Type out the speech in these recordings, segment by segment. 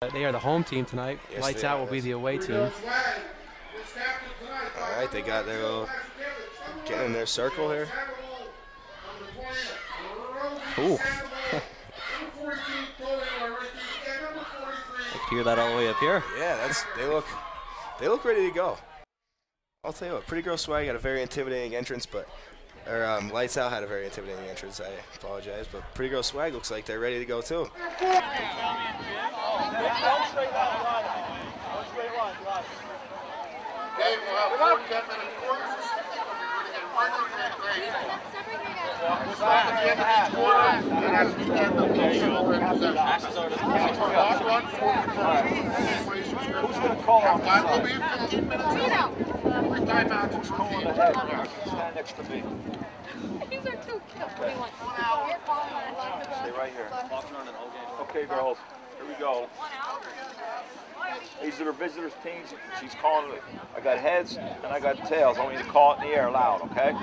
They are the home team tonight. Yes, Lights Out will be the away team. All right, they got their little, getting in their circle here. Ooh. I can hear that all the way up here. Yeah, they look ready to go. I'll tell you what, Pretty Girl Swag had a very intimidating entrance, but Lights Out had a very intimidating entrance. I apologize, but Pretty Girl Swag looks like they're ready to go too. Who's going to call on the Stand next to me. These are too cute. Stay right here. Okay, girls, here we go. These are the visitors' teams. She's calling it. I got heads and I got tails. I want you to call it in the air loud, okay?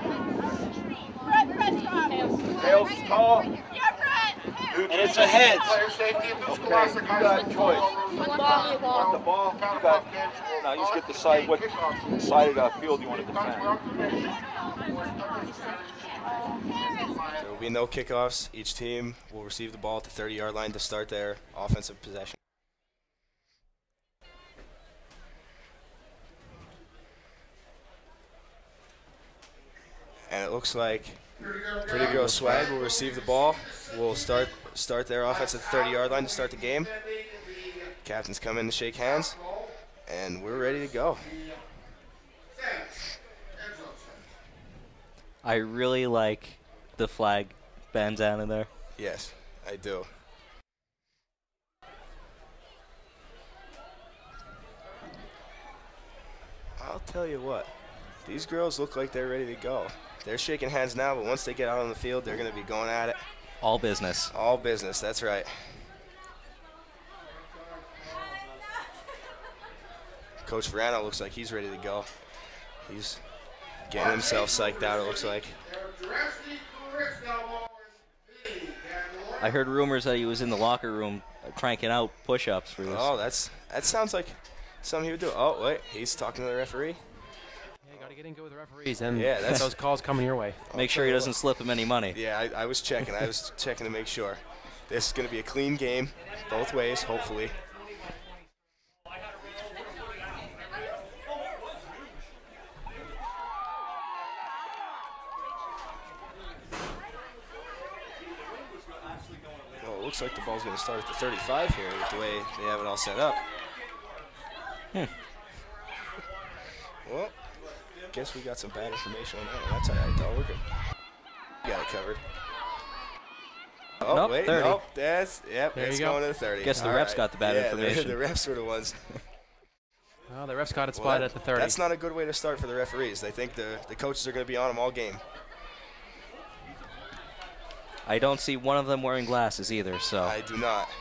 Tails is called. And it's a heads. Okay, you got a choice. You want the ball? You got. Now you just get to decide what side of the field you want to defend. There will be no kickoffs. Each team will receive the ball at the 30-yard line to start their offensive possession. And it looks like Pretty Girl Swag will receive the ball. Will start their offense at the 30-yard line to start the game. Captains come in to shake hands, and we're ready to go. I really like the flag bandana there. Yes, I do. I'll tell you what, these girls look like they're ready to go. They're shaking hands now, but once they get out on the field, they're going to be going at it. All business. All business, that's right. Coach Varano looks like he's ready to go. He's getting himself psyched out, it looks like. I heard rumors that he was in the locker room cranking out push-ups for this. Oh, that sounds like something he would do. Oh, wait, he's talking to the referee. Yeah, you got to get in good with the referees, and yeah, that's those calls coming your way. Make sure he doesn't slip him any money. Yeah, I was checking. I was checking to make sure. This is going to be a clean game, both ways, hopefully. Looks like the ball's going to start at the 35 here with the way they have it all set up. Well, guess we got some bad information on that. That's all right, though. We're good. We got it covered. Oh, nope, wait, 30. nope. It's going to the 30. Guess the refs got the bad information. The refs were the ones. Well, the refs got it spotted at the 30. That's not a good way to start for the referees. They think the coaches are going to be on them all game. I don't see one of them wearing glasses either, so. I do not.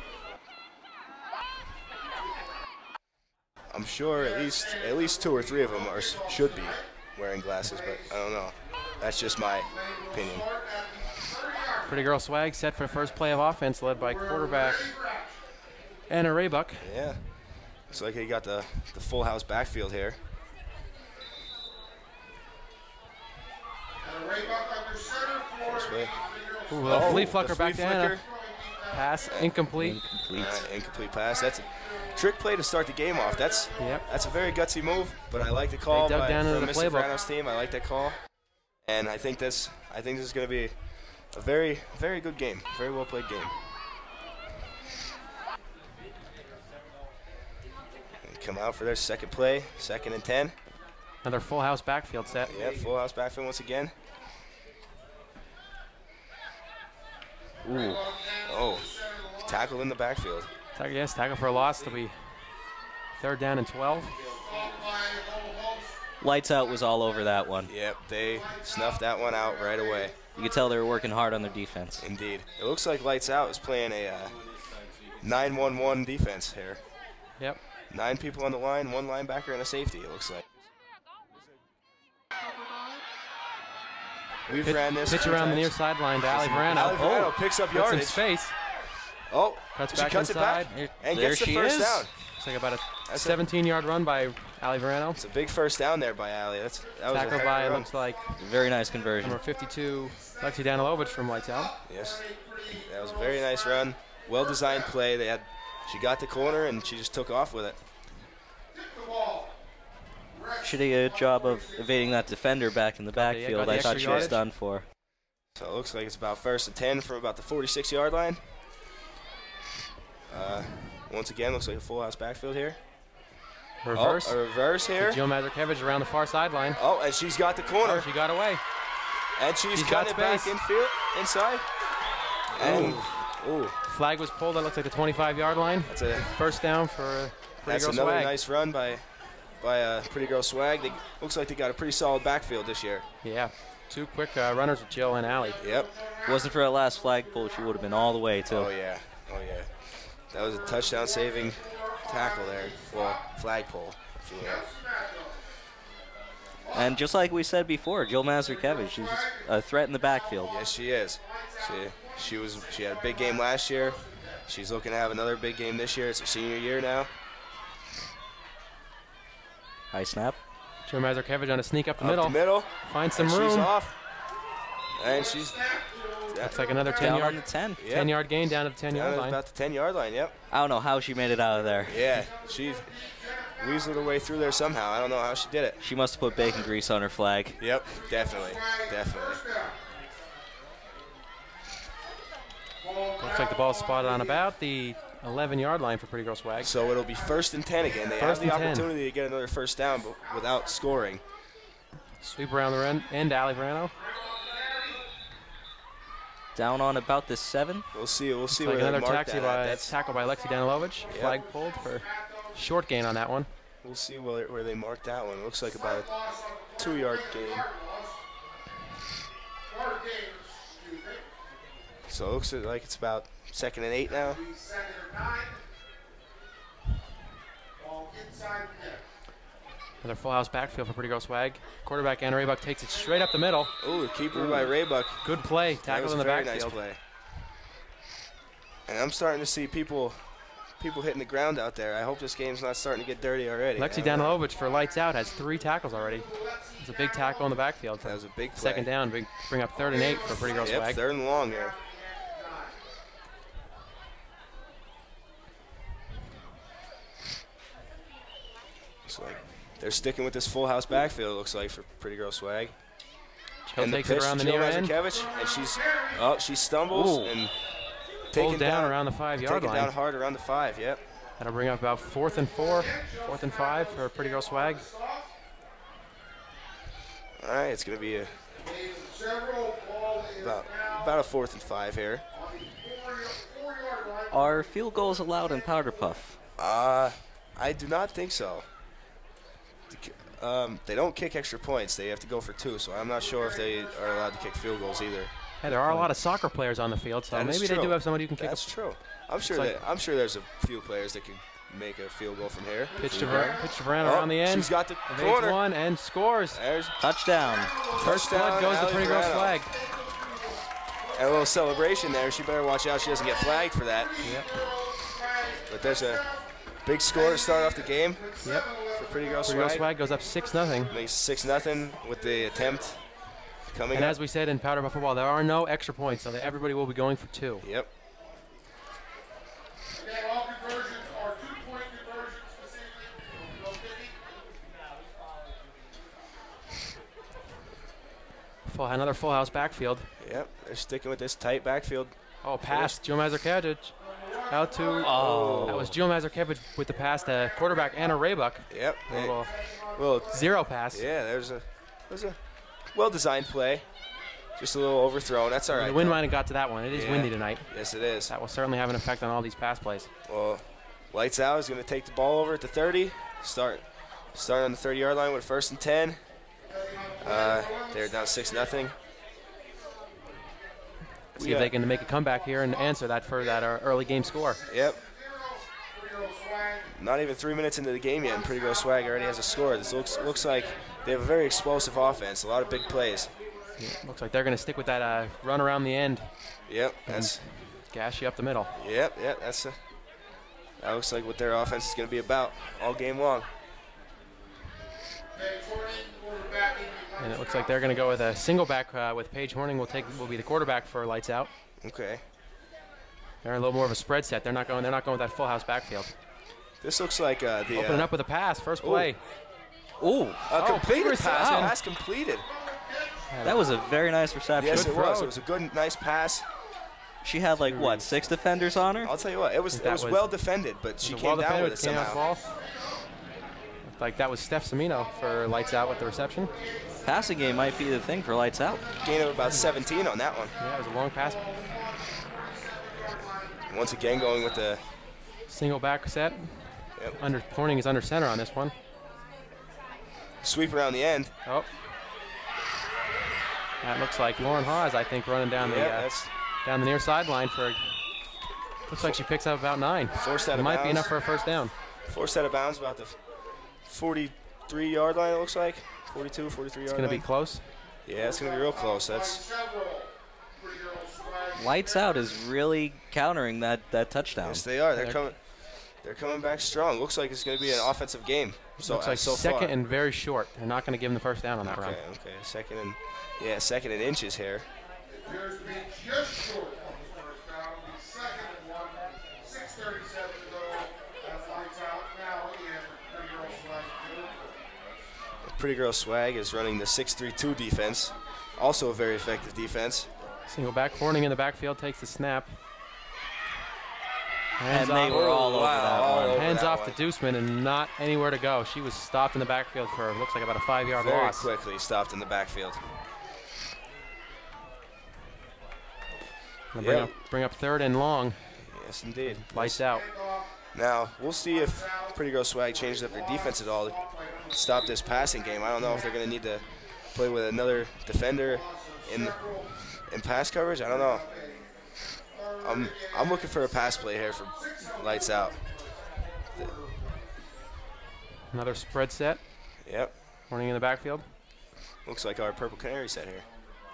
I'm sure at least 2 or 3 of them should be wearing glasses, but I don't know. That's just my opinion. Pretty Girl Swag set for first play of offense, led by quarterback Anna Raybuck. Yeah, looks like he got the full house backfield here. Ooh, a flea flicker back to Anna. Pass incomplete. Incomplete pass. That's a trick play to start the game off. That's a very gutsy move, but I like the call from Mr. Varano's team. I like that call, and I think this is going to be a very, very good game. Very well played game. And come out for their second play, 2nd and 10. Another full house backfield set. Yeah, full house backfield once again. Ooh. Oh, tackle in the backfield. Yes, tackle for a loss. It'll be 3rd down and 12. Lights Out was all over that one. Yep, they snuffed that one out right away. You could tell they were working hard on their defense. Indeed. It looks like Lights Out is playing a 9-1-1 defense here. Yep. 9 people on the line, 1 linebacker and a safety, it looks like. We've ran this. Pitch around the near sideline to Ali Varano. Ali Varano picks up yardage. Space. Oh, cuts she back cuts inside. it back and gets the first down. It's like about a 17-yard run by Ali Varano. It's a big first down there by Ali. That was tackled by, it looks like, very nice conversion. Number 52, Lesko and Joe Zanella from Lights Out. Yes, that was a very nice run. Well-designed play. She got the corner and she just took off with it. She did a good job of evading that defender back in the backfield. I thought she was done for. So it looks like it's about 1st and 10 from about the 46-yard line. Once again, looks like a full house backfield here. Reverse. Oh, a reverse here. Joe Mrozek around the far sideline. Oh, and she's got the corner. Oh, she got away. And she's cutting it back inside. And flag was pulled. That looks like the 25-yard line. That's a first down for Pretty Girl Swag. That's another nice run by Pretty Girl Swag. Looks like they got a pretty solid backfield this year. Yeah. 2 quick runners with Jill and Ali. Yep. If it wasn't for that last flag pull, she would have been all the way, too. Oh, yeah. Oh, yeah. That was a touchdown-saving tackle there. Well, flag pull, if you will. And just like we said before, Jill Mrozek, she's a threat in the backfield. Yes, she is. She had a big game last year. She's looking to have another big game this year. It's her senior year now. High snap. Joe Mrozek on a sneak up the middle. Finds some room. She's off. And she's... That's like another 10-yard. Down on the 10. Yep. 10-yard gain down to the 10-yard line. About the 10-yard line, yep. I don't know how she made it out of there. Yeah, she weaseled her way through there somehow. I don't know how she did it. She must have put bacon grease on her flag. Yep, definitely. Definitely. Looks like the ball's spotted on about the 11-yard line for Pretty Girl Swag. So it'll be 1st and 10 again. They have the opportunity to get another first down but without scoring. Sweep around the end, Ali Varano. Down on about the 7. We'll see. We'll see like where another they mark that at. Tackle by Lexi Danilovich. Yep. Flag pulled for short gain on that one. We'll see where they mark that one. It looks like about a 2-yard gain. So it looks like it's about 2nd and 8 now. Another full house backfield for Pretty Girl Swag. Quarterback Anna Raybuck takes it straight up the middle. Ooh, the keeper by Raybuck. Good play. Tackles in the backfield. Nice play. And I'm starting to see people hitting the ground out there. I hope this game's not starting to get dirty already. Lexi Danilovich for Lights Out has 3 tackles already. It's a big tackle in the backfield. That was a big play. 2nd down, bring up 3rd and 8 for Pretty Girl Swag. 3rd and long here. Looks like they're sticking with this full house backfield, it looks like, for Pretty Girl Swag. Jill takes it around the near end. And she stumbles and pulled down around the 5-yard line. Taken down hard around the 5, yep. That'll bring up about 4th and 4, 4th and 5 for Pretty Girl Swag. All right, it's going to be about a 4th and 5 here. Are field goals allowed in Powderpuff? I do not think so. They don't kick extra points. They have to go for 2, so I'm not sure if they are allowed to kick field goals either. Hey, there are a lot of soccer players on the field, so maybe they do have somebody who can kick. That's true. I'm sure there's a few players that can make a field goal from here. Pitch to Varano around the end. She's got the corner. One and scores. There's touchdown. First blood goes to Pretty Girl Swag. And a little celebration there. She better watch out she doesn't get flagged for that. Yep. But there's a big score to start off the game. Yep. For Pretty Girl Swag. Pretty Girl Swag goes up 6-0. Makes 6-0 with the attempt coming and up. as we said in Powderpuff football, there are no extra points, so everybody will be going for 2. Yep. Another full house backfield. Yep, they're sticking with this tight backfield. Oh, pass, Joe Mrozek out to. Oh, that was Joe Mrozek with the pass to quarterback Anna Raybuck. Yep. Well, zero pass. Yeah, there's a well-designed play. Just a little overthrown. That's all right. The wind might have got to that one. It is windy tonight. Yes, it is. That will certainly have an effect on all these pass plays. Well, Lights Out is going to take the ball over at the 30. Start on the 30-yard line with 1st and 10. They're down 6-0. See if they can make a comeback here and answer that for that early game score. Yep. Not even 3 minutes into the game yet, and Pretty Girl Swag already has a score. This looks like they have a very explosive offense, a lot of big plays. Yeah, looks like they're going to stick with that run around the end. Yep. That's Gash you up the middle. Yep, that looks like what their offense is going to be about all game long. And it looks like they're going to go with a single back with Paige Horning will be the quarterback for Lights Out. Okay. They're a little more of a spread set. They're not going with that full house backfield. This looks like the opening up with a pass, first play. Ooh, completed pass. Pass completed. That was a very nice reception. Yes, it was. It was a good, nice pass. She had like what, 6 defenders on her? I'll tell you what, it was well defended, but she came down with it somehow. Like that was Steph Semino for Lights Out with the reception. Passing game might be the thing for Lights Out. Gain of about 17 on that one. Yeah, it was a long pass. Once again, going with the single back set. Yep. Horning is under center on this one. Sweep around the end. Oh. That looks like Lauren Hawes, I think, running down down the near sideline for. Looks like she picks up about 9. Forced out of bounds. Might be enough for a first down. Forced out of bounds about the 43-yard line. It looks like 42, 43-yard line. It's going to be close. Yeah, it's going to be real close. That's. Lights Out is really countering that touchdown. Yes, they are. They're coming back strong. Looks like it's going to be an offensive game. So looks like second and very short. They're not going to give him the first down on that run. Okay. Second and inches here. Pretty Girl Swag is running the 6-3-2 defense. Also a very effective defense. Single back. Horning in the backfield takes the snap. And they were all over that one. Hands off to Deuceman and not anywhere to go. She was stopped in the backfield for, looks like, about a 5-yard loss. Very quickly stopped in the backfield. Bring up third and long. Yes, indeed. Lights Out. Now, we'll see if Pretty Girl Swag changes up their defense at all to stop this passing game. I don't know if they're going to need to play with another defender in pass coverage. I don't know. I'm looking for a pass play here for Lights Out. Another spread set. Yep. Horning in the backfield. Looks like our Purple Canary set here.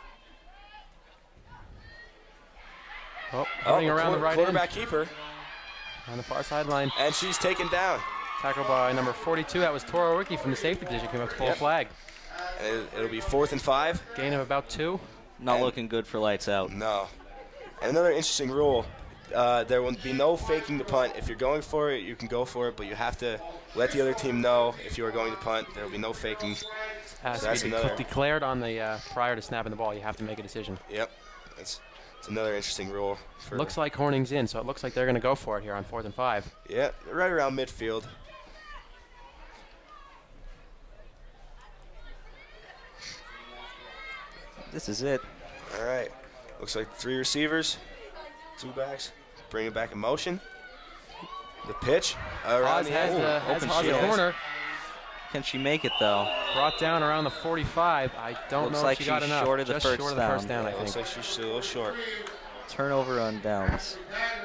Running around the right quarterback keeper. On the far sideline. And she's taken down. Tackled by number 42. That was Toro Wiki from the safety position. Came up to pull a flag. And it'll be 4th and 5. Gain of about 2. Not looking good for Lights Out. No. And another interesting rule, there will be no faking the punt. If you're going for it, you can go for it, but you have to let the other team know if you are going to punt. There will be no faking. Has to be declared on the prior to snapping the ball. You have to make a decision. Yep. It's another interesting rule. Looks like Horning's in, so it looks like they're going to go for it here on 4th and 5. Yeah, right around midfield. This is it. All right. Looks like 3 receivers, 2 backs. Bring it back in motion. The pitch. Oz has the corner. Can she make it, though? Brought down around the 45. I don't know if she got enough. Short of the Just first short of down. the first down, I think. Looks like she's still a little short. Turnover on downs.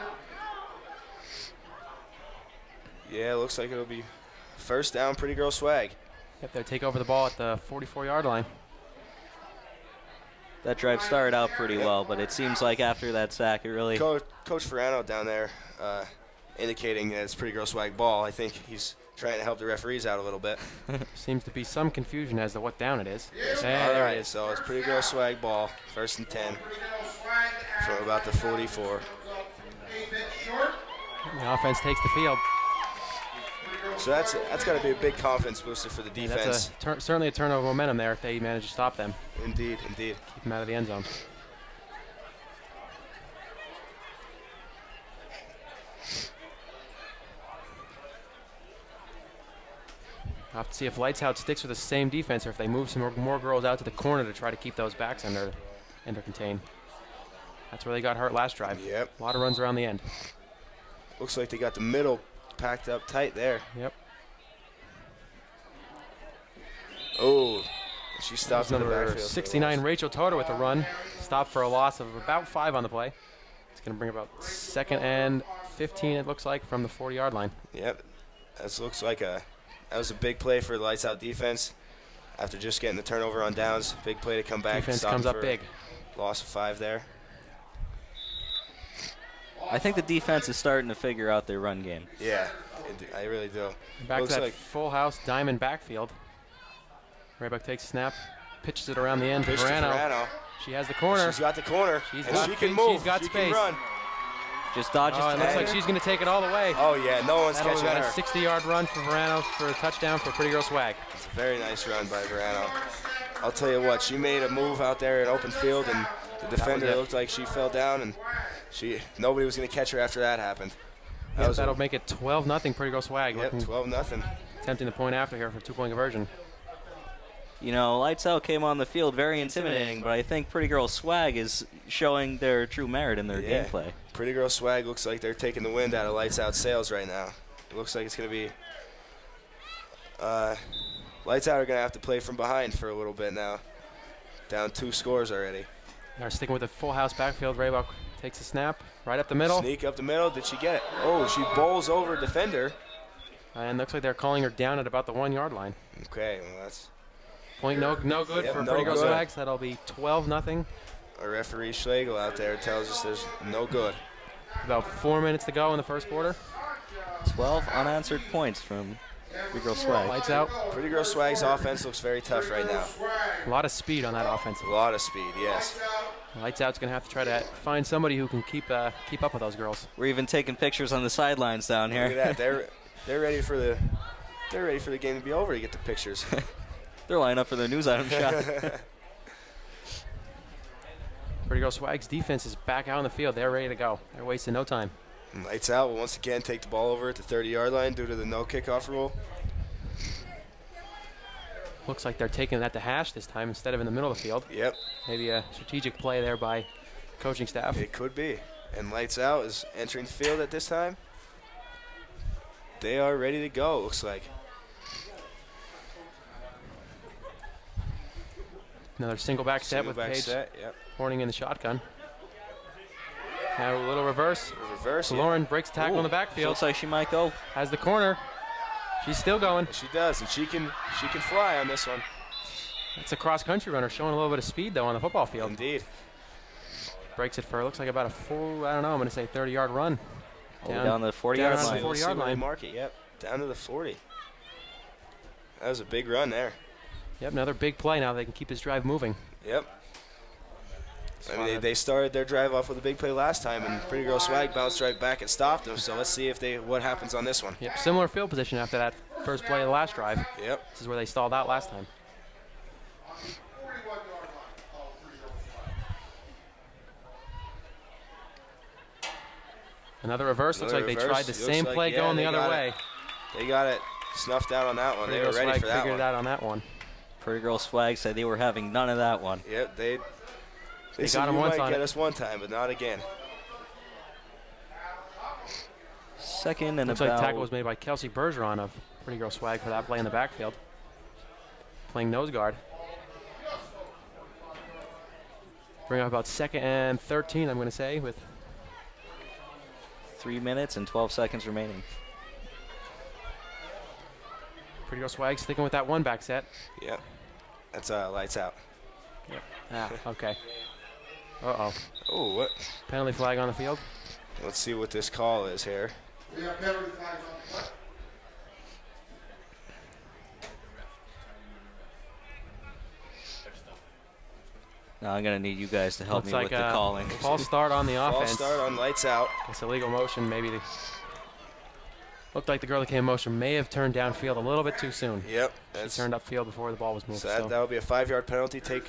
Yeah, looks like it'll be first down, Pretty Girl Swag. Yep, they'll take over the ball at the 44-yard line. That drive started out pretty well, but it seems like after that sack, it really... Coach Varano down there indicating that it's Pretty Girl Swag ball. I think he's trying to help the referees out a little bit. Seems to be some confusion as to what down it is. All right, so it's Pretty Girl Swag ball, 1st and 10 from about the 44. The offense takes the field. So that's got to be a big confidence booster for the defense. That's certainly a turn of momentum there if they manage to stop them. Indeed, indeed. Keep them out of the end zone. I'll have to see if Lights Out sticks with the same defense or if they move some more girls out to the corner to try to keep those backs under contained. That's where they got hurt last drive. Yep. A lot of runs around the end. Looks like they got the middle packed up tight there. Yep. Oh, she stopped in the number backfield. 69, Rachel Toder with a run. Stopped for a loss of about 5 on the play. It's going to bring about 2nd and 15, it looks like, from the 40-yard line. Yep. That looks like that was a big play for the Lights Out defense. After just getting the turnover on downs, big play to come back. Defense comes up big. Loss of 5 there. I think the defense is starting to figure out their run game. Yeah, I really do. Back to that full house diamond backfield. Raybuck takes a snap, pitches it around the end. Varano. She has the corner. She's got the corner. She can move. She's got she space. Can run. Just dodges. Oh, it looks like she's going to take it all the way. Oh, yeah. No one's catching her. About a 60-yard run for Varano for a touchdown for Pretty Girl Swag. It's a very nice run by Varano. I'll tell you what, she made a move out there in open field, and the defender looked like she fell down, and nobody was going to catch her after that happened. That'll make it 12-0 Pretty Girl Swag. Yep, 12-0. Attempting the point after here for a 2-point conversion. You know, Lights Out came on the field very intimidating, but I think Pretty Girl Swag is showing their true merit in their gameplay. Pretty Girl Swag looks like they're taking the wind out of Lights Out sails right now. It looks like it's going to be Lights Out are going to have to play from behind for a little bit now. Down 2 scores already. They're sticking with the full house backfield. Raybuck takes a snap right up the middle. Sneak up the middle. Did she get it? Oh, she bowls over a defender. And looks like they're calling her down at about the 1-yard line. Okay, well that's... Point no good for Pretty Girl Swag, so that'll be 12-0. Our referee Schlegel out there tells us there's no good. About 4 minutes to go in the first quarter. 12 unanswered points from Pretty Girl Swag. Lights Out. Pretty Girl Swag's offense looks very tough right now. A lot of speed on that offense. A lot of speed, yes. Lights Out's going to have to try to find somebody who can keep up with those girls. We're even taking pictures on the sidelines down here. Look at that. They're ready for the game to be over to get the pictures. They're lining up for their news item shot. Pretty Girl Swag's defense is back out on the field. They're ready to go. They're wasting no time. Lights Out will once again take the ball over at the 30-yard line due to the no kickoff rule. Looks like they're taking it at the hash this time instead of in the middle of the field. Yep. Maybe a strategic play there by coaching staff. It could be. And Lights Out is entering the field at this time. They are ready to go, it looks like. Another single back set with Paige Horning in the shotgun. Now a little reverse. So Lauren breaks tackle in the backfield. Looks like she might go. Has the corner. She's still going. She does, and she can fly on this one. It's a cross-country runner showing a little bit of speed, though, on the football field. Indeed. Breaks it for, looks like about a full, I don't know, I'm going to say 30-yard run. Down the 40-yard line. Down the 40-yard line. Mark it, yep. Down to the 40. That was a big run there. Yep, another big play now. They can keep this drive moving. Yep. I mean, they started their drive off with a big play last time, and Pretty Girl Swag bounced right back and stopped them. So let's see what happens on this one. Yep, similar field position after that first play of the last drive. Yep. This is where they stalled out last time. Another reverse. Looks like they tried the same play going the other way. They got it snuffed out on that one. They were ready for that one. Figured it out on that one. Pretty Girl Swag said they were having none of that one. Yep, they got him once on it. Might get us one time, but not again. Second and looks like tackle was made by Kelsey Bergeron of Pretty Girl Swag for that play in the backfield. Playing nose guard. Bring up about 2nd and 13, I'm going to say, with 3 minutes and 12 seconds remaining. Pretty Girl Swag sticking with that one back set. Yep. That's Lights Out. Yep. Ah, okay. Uh-oh. Oh, what? Penalty flag on the field. Let's see what this call is here. Now I'm going to need you guys to help me with the calling. False start on the offense. False start on Lights Out. It's illegal motion. Maybe looked like the girl that came in motion may have turned downfield a little bit too soon. Yep. She turned upfield before the ball was moved. So that would be a 5-yard penalty. Take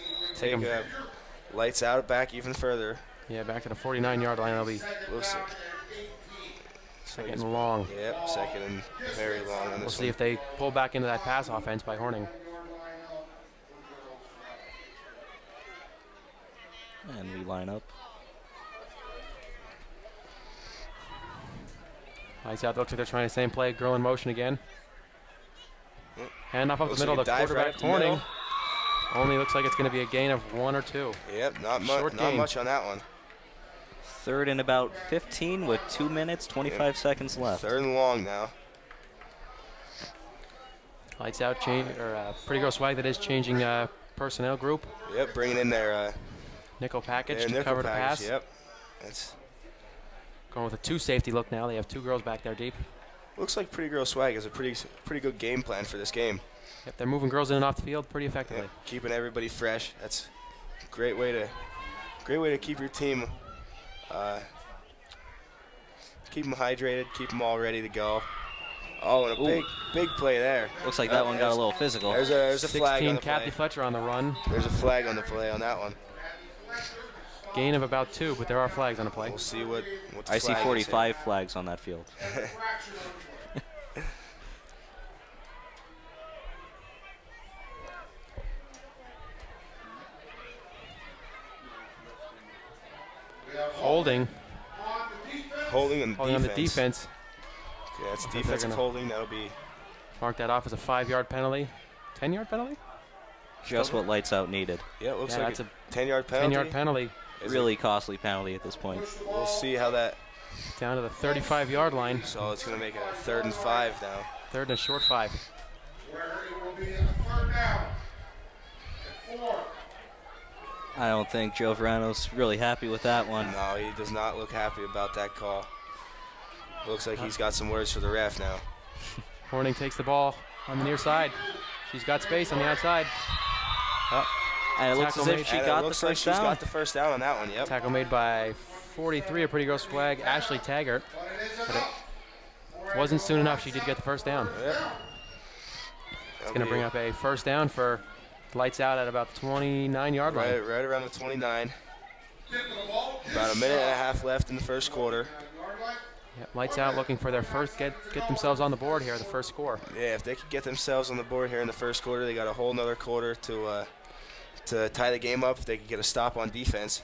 Lights Out back even further. Yeah, back to the 49-yard line. It'll be second and long. Yep, second and very long on this We'll see if they pull back into that pass offense by Horning. And we line up. Lights Out. Looks like they're trying the same play. Girl in motion again. Hand off up the middle. The quarterback Horning. Only looks like it's going to be a gain of 1 or 2. Yep, not much on that one. 3rd and about 15 with 2 minutes, 25 seconds left. 3rd and long now. Lights Out Pretty Girl Swag that is changing personnel group. Yep, bringing in their nickel package to cover the pass. Yep, that's Going with a 2 safety look now. They have 2 girls back there deep. Looks like Pretty Girl Swag has a pretty good game plan for this game. Yep, they're moving girls in and off the field pretty effectively. Yep, keeping everybody fresh. That's a great way to keep your team, keep them hydrated, keep them all ready to go. Oh, and a big play there. Looks like that one got a little physical. There's a flag on the Kathy play. Fletcher on the run. There's a flag on the play on that one. Gain of about 2, but there are flags on the play. We'll see what the I see flag 45 flags on that field. Holding. Holding on the defense. Okay, that's defensive holding. That'll be. Mark that off as a 5-yard penalty. 10-yard penalty? Just what Lights Out needed. Yeah, it looks like a 10-yard penalty. 10-yard penalty. Really costly penalty at this point. We'll see how that. Down to the 35-yard line. So it's going to make it a 3rd and 5 now. 3rd and a short 5. I don't think Joe Varano's really happy with that one. No, he does not look happy about that call. Looks like he's got some words for the ref now. Horning takes the ball on the near side. She's got space on the outside. Oh, and it looks as if she got the first down. She's got the first down on that one, yep. Tackle made by 43, a Pretty Girl Swag, Ashley Taggart. But it wasn't soon enough. She did get the first down. Yep. It's going to bring up a first down for Lights Out at about the 29-yard line. Right around the 29. About a minute and a half left in the first quarter. Yep, Lights Out looking for their first, get themselves on the board here, the first score. Yeah, if they could get themselves on the board here in the first quarter, they got a whole nother quarter to tie the game up if they could get a stop on defense.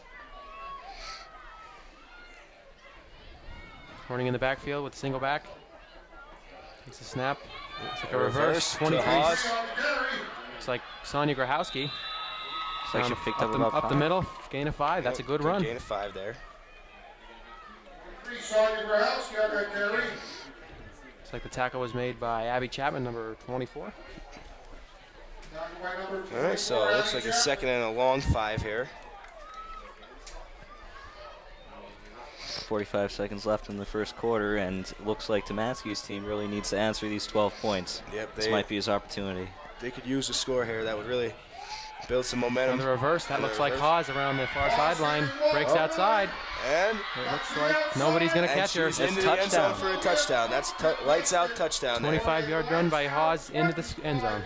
Horning in the backfield with a single back. Takes a snap. Looks like a reverse. 23. Looks like Sonia Grahowski. Looks like she picked up the middle. Gain of 5. That's a good run. Gain of 5 there. Looks like the tackle was made by Abby Chapman, number 24. All right, so it looks like a 2nd and a long 5 here. 45 seconds left in the first quarter, and it looks like Tomaski's team really needs to answer these 12 points. Yep, this might be his opportunity. They could use a score here. That would really build some momentum. On the reverse, that looks like Haas around the far sideline. Breaks outside. And it looks like nobody's going to catch her. She's into the end zone for a touchdown. That's Lights Out touchdown. 25-yard run by Haas into the end zone.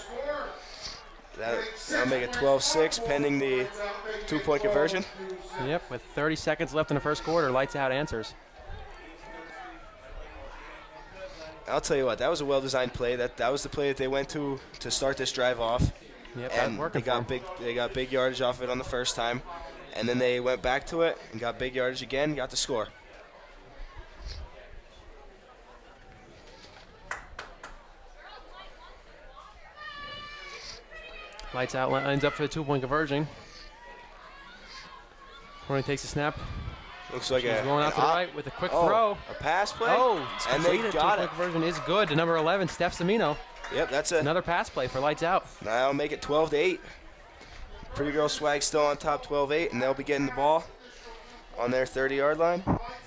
That'll make it 12-6 pending the 2-point conversion. Yep, with 30 seconds left in the first quarter, Lights Out answers. I'll tell you what, that was a well-designed play. That was the play that they went to start this drive off. Yep, and working they got big yardage off it on the first time, and then they went back to it and got big yardage again, got the score. Lights Out lines up for the 2-point conversion. Horning takes a snap. Looks like She's going out to the right with a quick throw. A pass play. Oh, and they got it. The conversion is good to number 11, Steph Semino. Yep, that's another pass play for Lights Out. Now that'll make it 12-8. Pretty Girl Swag still on top, 12-8, and they'll be getting the ball on their 30-yard line.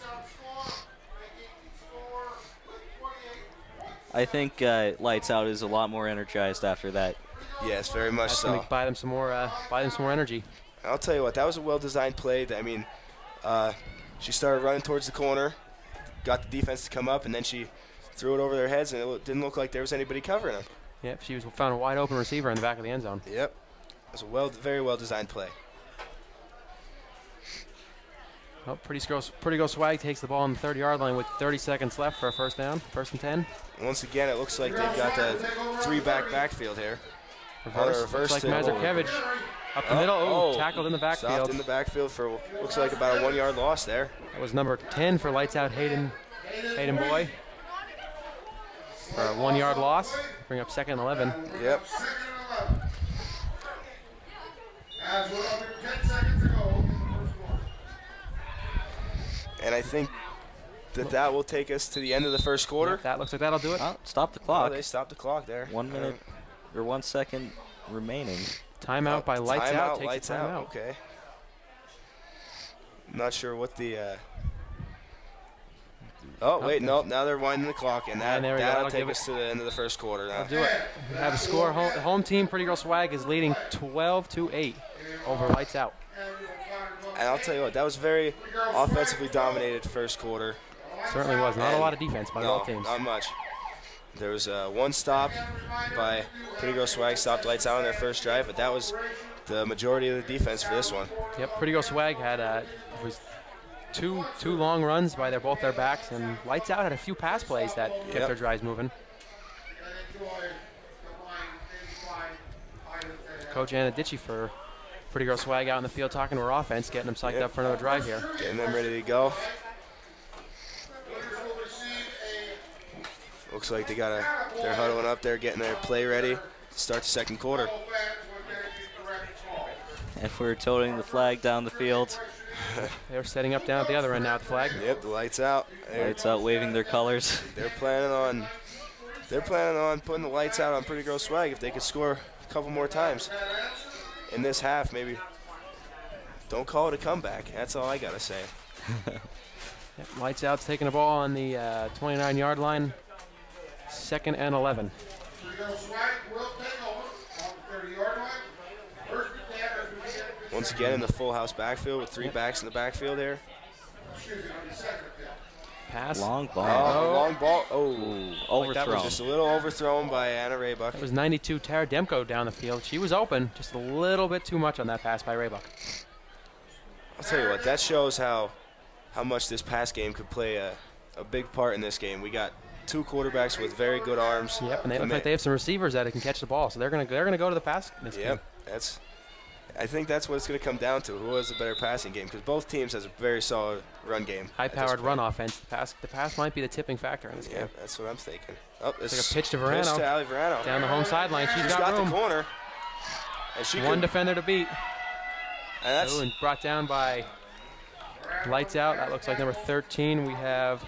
I think Lights Out is a lot more energized after that. Yes, very much so. That's going to buy them some more energy. I'll tell you what, that was a well-designed play. I mean, she started running towards the corner, got the defense to come up, and then she threw it over their heads, and it didn't look like there was anybody covering them. Yep, she found a wide-open receiver in the back of the end zone. Yep, it was a very well-designed play. Oh, Pretty Girl Swag takes the ball on the 30-yard line with 30 seconds left for a first down, 1st and 10. Once again, it looks like they've got the 3-back backfield here. Reverse looks like Mazurkevich up the middle. Tackled in the backfield. Stopped in the backfield for looks like about a 1-yard loss there. That was number 10 for Lights Out, Hayden Boy. For a 1-yard loss. Bring up 2nd and 11. Yep. And I think that will take us to the end of the first quarter. Yep, that looks like that'll do it. Oh, stop the clock. Oh, they stopped the clock there. 1 minute or 1 second remaining. Timeout by Lights Out. Takes Lights Out. Okay. I'm not sure what the Oh, wait, nope. Now they're winding the clock, and that'll take us to the end of the first quarter now. I'll do it. We have a score. Home team, Pretty Girl Swag, is leading 12-8 over Lights Out. And I'll tell you what, that was very offensively dominated first quarter. Certainly was. Not a lot of defense by both teams. Not much. There was one stop by Pretty Girl Swag, stopped Lights Out on their first drive, but that was the majority of the defense for this one. Yep, Pretty Girl Swag had two long runs by both their backs, and Lights Out had a few pass plays that kept their drives moving. Coach Anna Ditchy for Pretty Girl Swag out in the field talking to her offense, getting them psyched up for another drive here. Getting them ready to go. Looks like they're huddling up there, getting their play ready to start the second quarter. And we're toting the flag down the field. They're setting up down at the other end now at the flag. Yep, the Lights Out. Lights Out waving their colors. They're planning on putting the Lights Out on Pretty Girl Swag if they could score a couple more times in this half. Maybe don't call it a comeback. That's all I gotta say. Yep, Lights Out's taking the ball on the 29-yard line. 2nd and 11. Once again in the full house backfield with three backs in the backfield there. Pass. Long ball. Oh, long ball. Oh, overthrown. That was just a little overthrown by Anna Raybuck. It was 92 Tara Demko down the field. She was open, just a little bit too much on that pass by Raybuck. I'll tell you what, that shows how much this pass game could play a big part in this game. We got two quarterbacks with very good arms. Yep, and they look like they have some receivers that can catch the ball, so they're gonna go to the pass in this game. I think that's what it's going to come down to. Who has a better passing game? Because both teams has a very solid run game. High-powered run offense. The pass might be the tipping factor in this game. That's what I'm thinking. Oh, it's like a pitch to Varano. Pitch to Ali Varano. Down the home sideline. She's got room. The corner. And one defender to beat. And that's and brought down by Lights Out. That looks like number 13. We have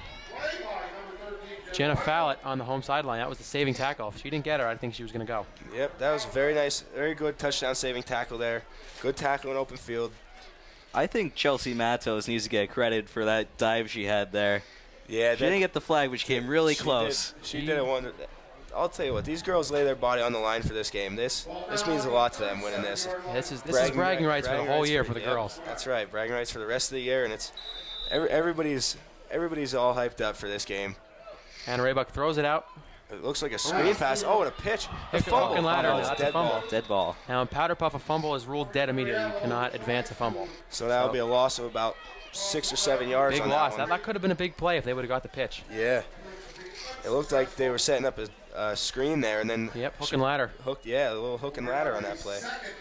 Jenna Fallett on the home sideline. That was the saving tackle. If she didn't get her, I think she was going to go. Yep, that was very nice, very good touchdown saving tackle there. Good tackle in open field. I think Chelsea Matos needs to get credit for that dive she had there. Yeah, she didn't get the flag, but she came really close. She did a wonder. I'll tell you what, these girls lay their body on the line for this game. This means a lot to them winning this. Yeah, this is bragging rights for the whole year for the girls. That's right, bragging rights for the rest of the year, and it's everybody's all hyped up for this game. And Raybuck throws it out. It looks like a screen pass. Oh, and a pitch. A fumble. Dead ball. Dead ball. Now in Powderpuff, a fumble is ruled dead immediately. You cannot advance a fumble. So that'll be a loss of about 6 or 7 yards. Big on loss. That could have been a big play if they would have got the pitch. Yeah. It looked like they were setting up a screen there, and then hook and ladder. A little hook and ladder on that play.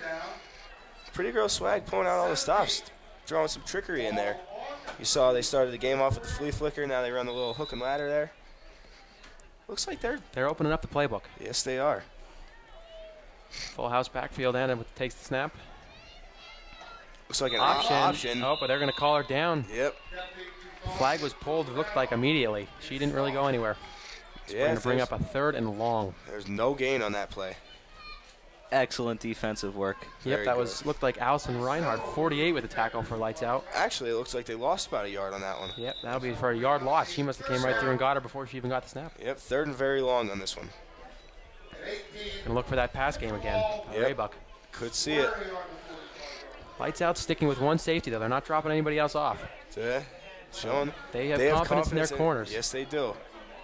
Pretty Girl Swag pulling out all the stops, throwing some trickery in there. You saw they started the game off with the flea flicker. Now they run the little hook and ladder there. Looks like they're opening up the playbook. Yes, they are. Full house backfield and takes the snap. Looks like an option. Oh, but they're going to call her down. Yep. Flag was pulled, it looked like immediately. She didn't really go anywhere. We're going to bring up a 3rd and long. There's no gain on that play. Excellent defensive work. Yep, looked like Allison Reinhardt, 48 with the tackle for Lights Out. Actually, it looks like they lost about a yard on that one. Yep, that'll be for a yard loss. She must have came right through and got her before she even got the snap. Yep, 3rd and very long on this one. Gonna look for that pass game again. Raybuck. Could see it. Lights Out sticking with one safety though. They're not dropping anybody else off. Yeah, showing they have confidence in their corners. Yes, they do.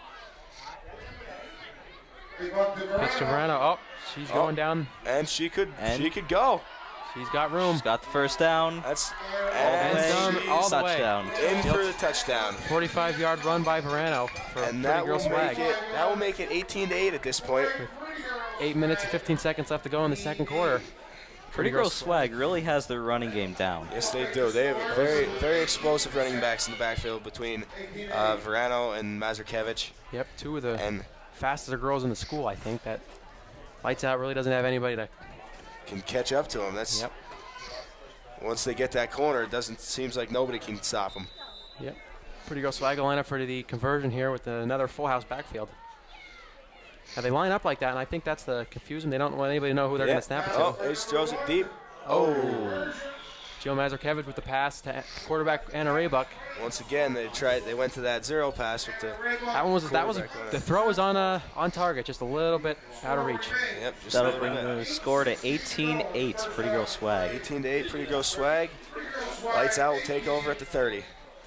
Pitch to Varano. Oh, she's going down. And she could go. She's got room. She's got the first down. That's all the way. In for the touchdown. 45-yard run by Varano for Pretty Girl Swag. That will make it 18-8 at this point. With 8 minutes and 15 seconds left to go in the second quarter. Pretty Girl Swag really has their running game down. Yes, they do. They have very, very explosive running backs in the backfield between Varano and Mrozek. Yep, two of the fastest girls in the school, I think. That Lights Out really doesn't have anybody that can catch up to them. That's once they get that corner, it seems like nobody can stop them. Yep. Pretty Girl Swag will line up for the conversion here with another full house backfield. Now they line up like that, and I think that's the confusion. They don't want anybody to know who they're going to snap it to. Oh, he throws it deep. Oh. Joe Mazurkevich with the pass to quarterback Anna Raybuck. Once again, they went to that zero pass with the. The throw was on target, just a little bit out of reach. Yep, just that'll bring the score to 18-8. Pretty Girl Swag. 18-8. Pretty Girl Swag. Lights Out will take over at the 30.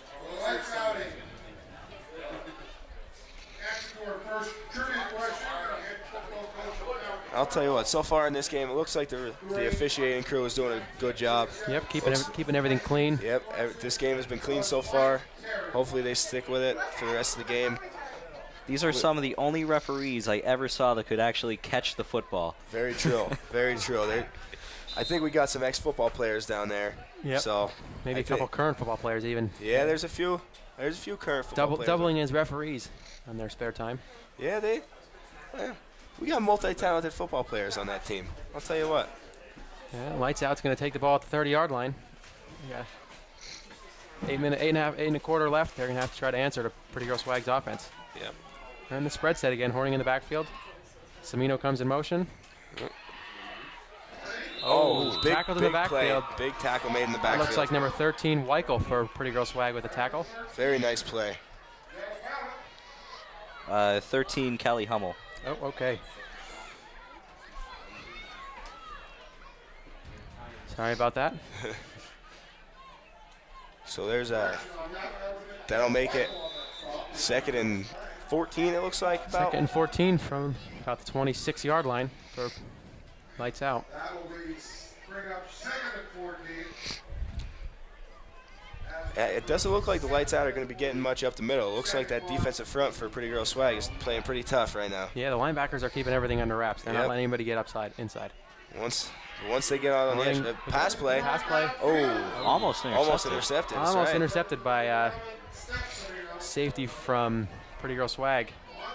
I'll tell you what, so far in this game, it looks like the officiating crew is doing a good job. Yep, keeping everything clean. Yep, this game has been clean so far. Hopefully they stick with it for the rest of the game. These are some of the only referees I ever saw that could actually catch the football. Very true, very true. I think we got some ex-football players down there. Yep. So maybe a couple current football players even. Yeah, there's a few current football players. Doubling as referees on their spare time. Yeah, we got multi-talented football players on that team. I'll tell you what. Yeah, Lights Out's going to take the ball at the 30-yard line. Yeah. 8 and a quarter left. They're going to have to try to answer to Pretty Girl Swag's offense. Yep. And the spread set again, Horning in the backfield. Samino comes in motion. Tackled in the backfield. Big tackle made in the backfield. That looks like number 13, Weichel, for Pretty Girl Swag with a tackle. Very nice play. 13, Callie Hummel. Oh, okay. Sorry about that. So there's that'll make it 2nd and 14, it looks like. 2nd and 14 from about the 26-yard line for Lights Out. It doesn't look like the Lights Out are going to be getting much up the middle. It looks like that defensive front for Pretty Girl Swag is playing pretty tough right now. Yeah, the linebackers are keeping everything under wraps. They're not letting anybody get inside. Once they get out on the edge, pass play. Oh, almost intercepted. Almost intercepted by safety from Pretty Girl Swag.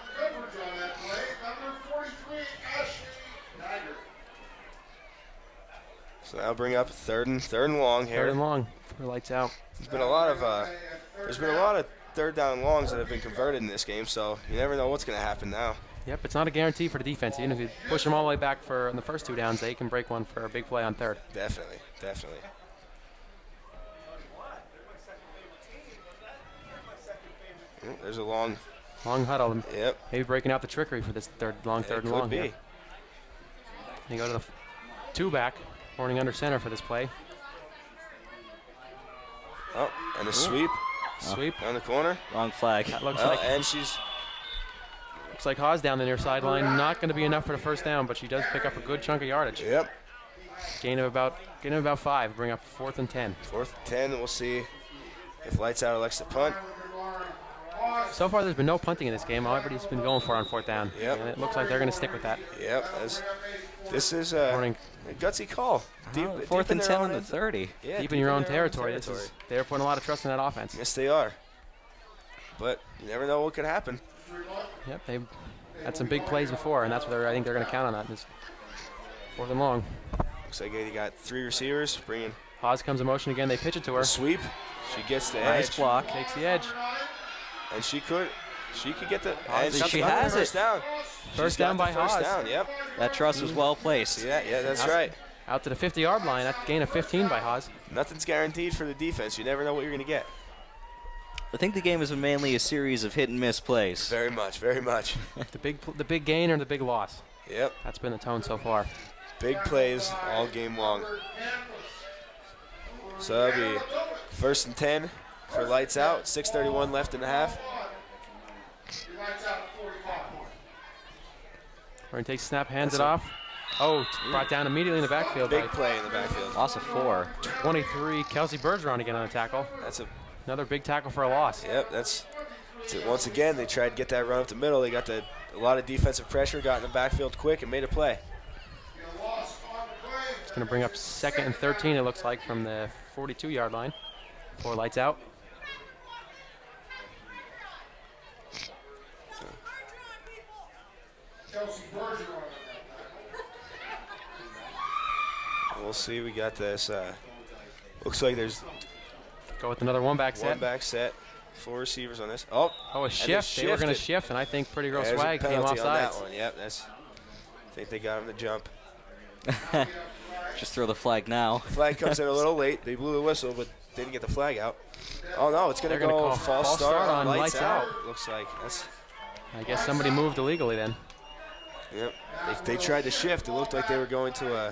So that'll bring up third and long here. 3rd and long for Lights Out. There's been a lot of 3rd down longs that have been converted in this game, so you never know what's going to happen now. Yep, it's not a guarantee for the defense. Even if you push them all the way back on the first 2 downs, they can break one for a big play on 3rd. Definitely. There's a long huddle. Yep. Maybe breaking out the trickery for this third and long here. They go to the 2-back, Horning under center for this play. Oh, and a sweep. Sweep on the corner. Wrong flag. That looks looks like Haas down the near sideline. Not going to be enough for the first down, but she does pick up a good chunk of yardage. Yep. Gain of about 5. Bring up 4th and 10. 4th and 10. We'll see if Lights Out elects to punt. So far, there's been no punting in this game. All everybody's been going for on 4th down. Yep. And it looks like they're going to stick with that. Yep. This is a gutsy call. 4th and 10 on the 30. Yeah, deep in your own territory. They're putting a lot of trust in that offense. Yes, they are. But you never know what could happen. Yep, they've had some big plays before, and that's what I think they're going to count on that. This 4th and long. Looks like they got 3 receivers bringing. Haas comes in motion again. They pitch it to her. Sweep. She gets the edge. Nice block. Takes the edge. And she could get the. She has it. First down. First down by Haas. Yep. That trust was well placed. Yeah, that's right. Out to the 50-yard line. That gain of 15 by Haas. Nothing's guaranteed for the defense. You never know what you're going to get. I think the game is mainly a series of hit-and-miss plays. Very much. The big gain or the big loss. Yep. That's been the tone so far. Big plays all game long. So that'll be 1st and 10 for Lights Out. 6:31 left in the half. Horning takes snap, hands it off. Oh, brought down immediately in the backfield. Big play in the backfield. Loss of 4. 23, Kelsey Bergeron again on a tackle. That's another big tackle for a loss. Yep, that's it. Once again, they tried to get that run up the middle. They got a lot of defensive pressure, got in the backfield quick, and made a play. It's going to bring up 2nd and 13, it looks like, from the 42-yard line. 4 Lights Out. We'll see. We got this. Looks like there's. Go with another 1-back set. 1-back set. 4 receivers on this. Oh, a shift. They were going to shift, and I think Pretty Girl Swag came offside. Yep, I think they got him to jump. Just throw the flag now. The flag comes in a little late. They blew the whistle, but didn't get the flag out. Oh, no, it's going to go false start on lights out. Looks like. I guess somebody moved illegally then. Yep. They tried to shift. It looked like they were going to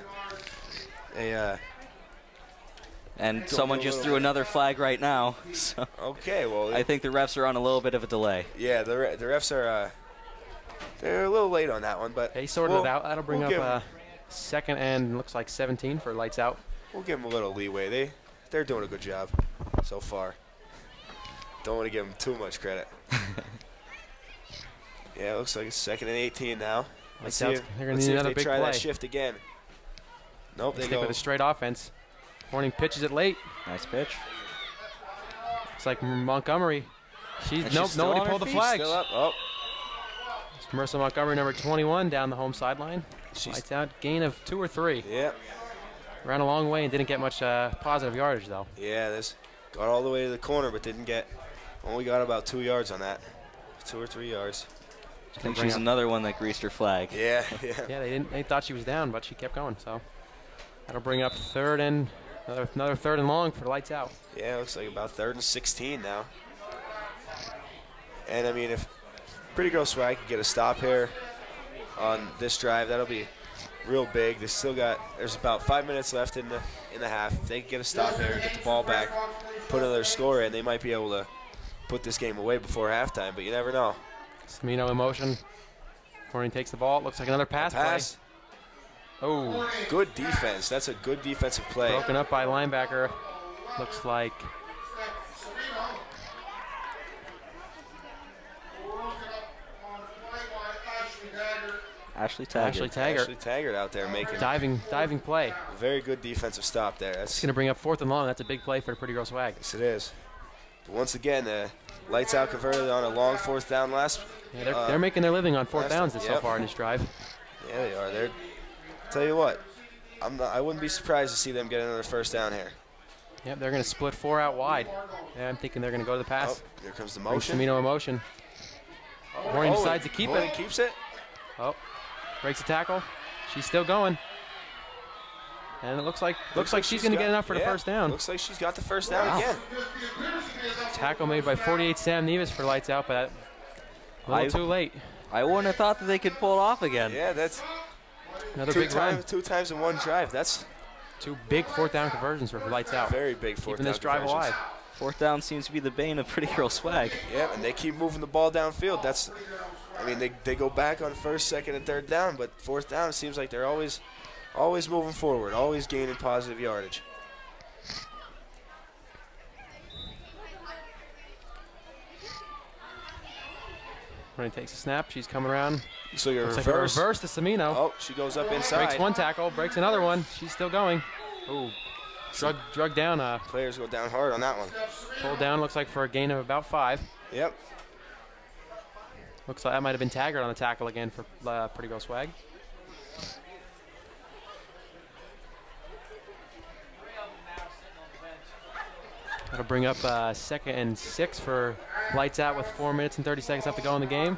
and someone just threw another flag right now. So okay, well. I think the refs are on a little bit of a delay. Yeah, the refs are they're a little late on that one, but they sorted it out. That'll bring up second and looks like 17 for lights out. We'll give them a little leeway. They're doing a good job so far. Don't want to give them too much credit. Yeah, it looks like it's second and 18 now. Let's see if they try that shift again. Nope, they go with a straight offense. Horning pitches it late. Nice pitch. It's like Montgomery. Nobody pulled the flag. Still up. Oh. It's Marissa Montgomery, number 21, down the home sideline. Lights out. Gain of 2 or 3. Yeah. Ran a long way and didn't get much positive yardage, though. Yeah, this got all the way to the corner, but only got about 2 yards on that. 2 or 3 yards. I think she's another one that greased her flag. Yeah. Yeah, they thought she was down, but she kept going. So that'll bring up another third and long for lights out. Yeah, it looks like about 3rd and 16 now. And I mean, if Pretty Girl Swag can get a stop here on this drive, that'll be real big. There's about 5 minutes left in the half. If they can get a stop here, get the ball back, put another score in, they might be able to put this game away before halftime, but you never know. Semino in motion. Horning takes the ball. Looks like another pass play. Oh. Good defense. That's a good defensive play. Broken up by linebacker. Looks like Ashley Taggart. Ashley Taggart out there making diving play. Very good defensive stop there. It's going to bring up 4th and long. That's a big play for the Pretty Girl Swag. Yes, it is. But once again, lights out converted on a long 4th down last. Yeah, they're making their living on 4th downs so far in this drive. Yeah, they are. Tell you what, I wouldn't be surprised to see them get another 1st down here. Yep, they're going to split 4 out wide. Yeah, I'm thinking they're going to go to the pass. Oh, here comes the motion. Semino in motion. Horning decides to keep it. Horning keeps it. Oh, breaks a tackle. She's still going. And it looks like she's going to get enough for the 1st down. Looks like she's got the 1st down again. Tackle made by 48 Sam Nevis for lights out, but a little too late. I wouldn't have thought that they could pull it off again. Yeah, that's another big run. 2 times in one drive. That's 2 big 4th down conversions for lights out. Very big 4th down keeping this drive alive. 4th down seems to be the bane of Pretty Girl Swag. Yeah, and they keep moving the ball downfield. I mean, they go back on 1st, 2nd, and 3rd down, but 4th down, it seems like they're always moving forward, always gaining positive yardage. Horning takes a snap. She's coming around. So you're reverse to Semino. Oh, she goes up inside. Breaks 1 tackle, breaks another one. She's still going. Ooh. Drug down. Players go down hard on that one. Pulled down, looks like for a gain of about 5. Yep. Looks like that might have been Taggart on the tackle again for Pretty Girl Swag. That'll bring up 2nd and 6 for lights out with 4 minutes and 30 seconds left to go in the game.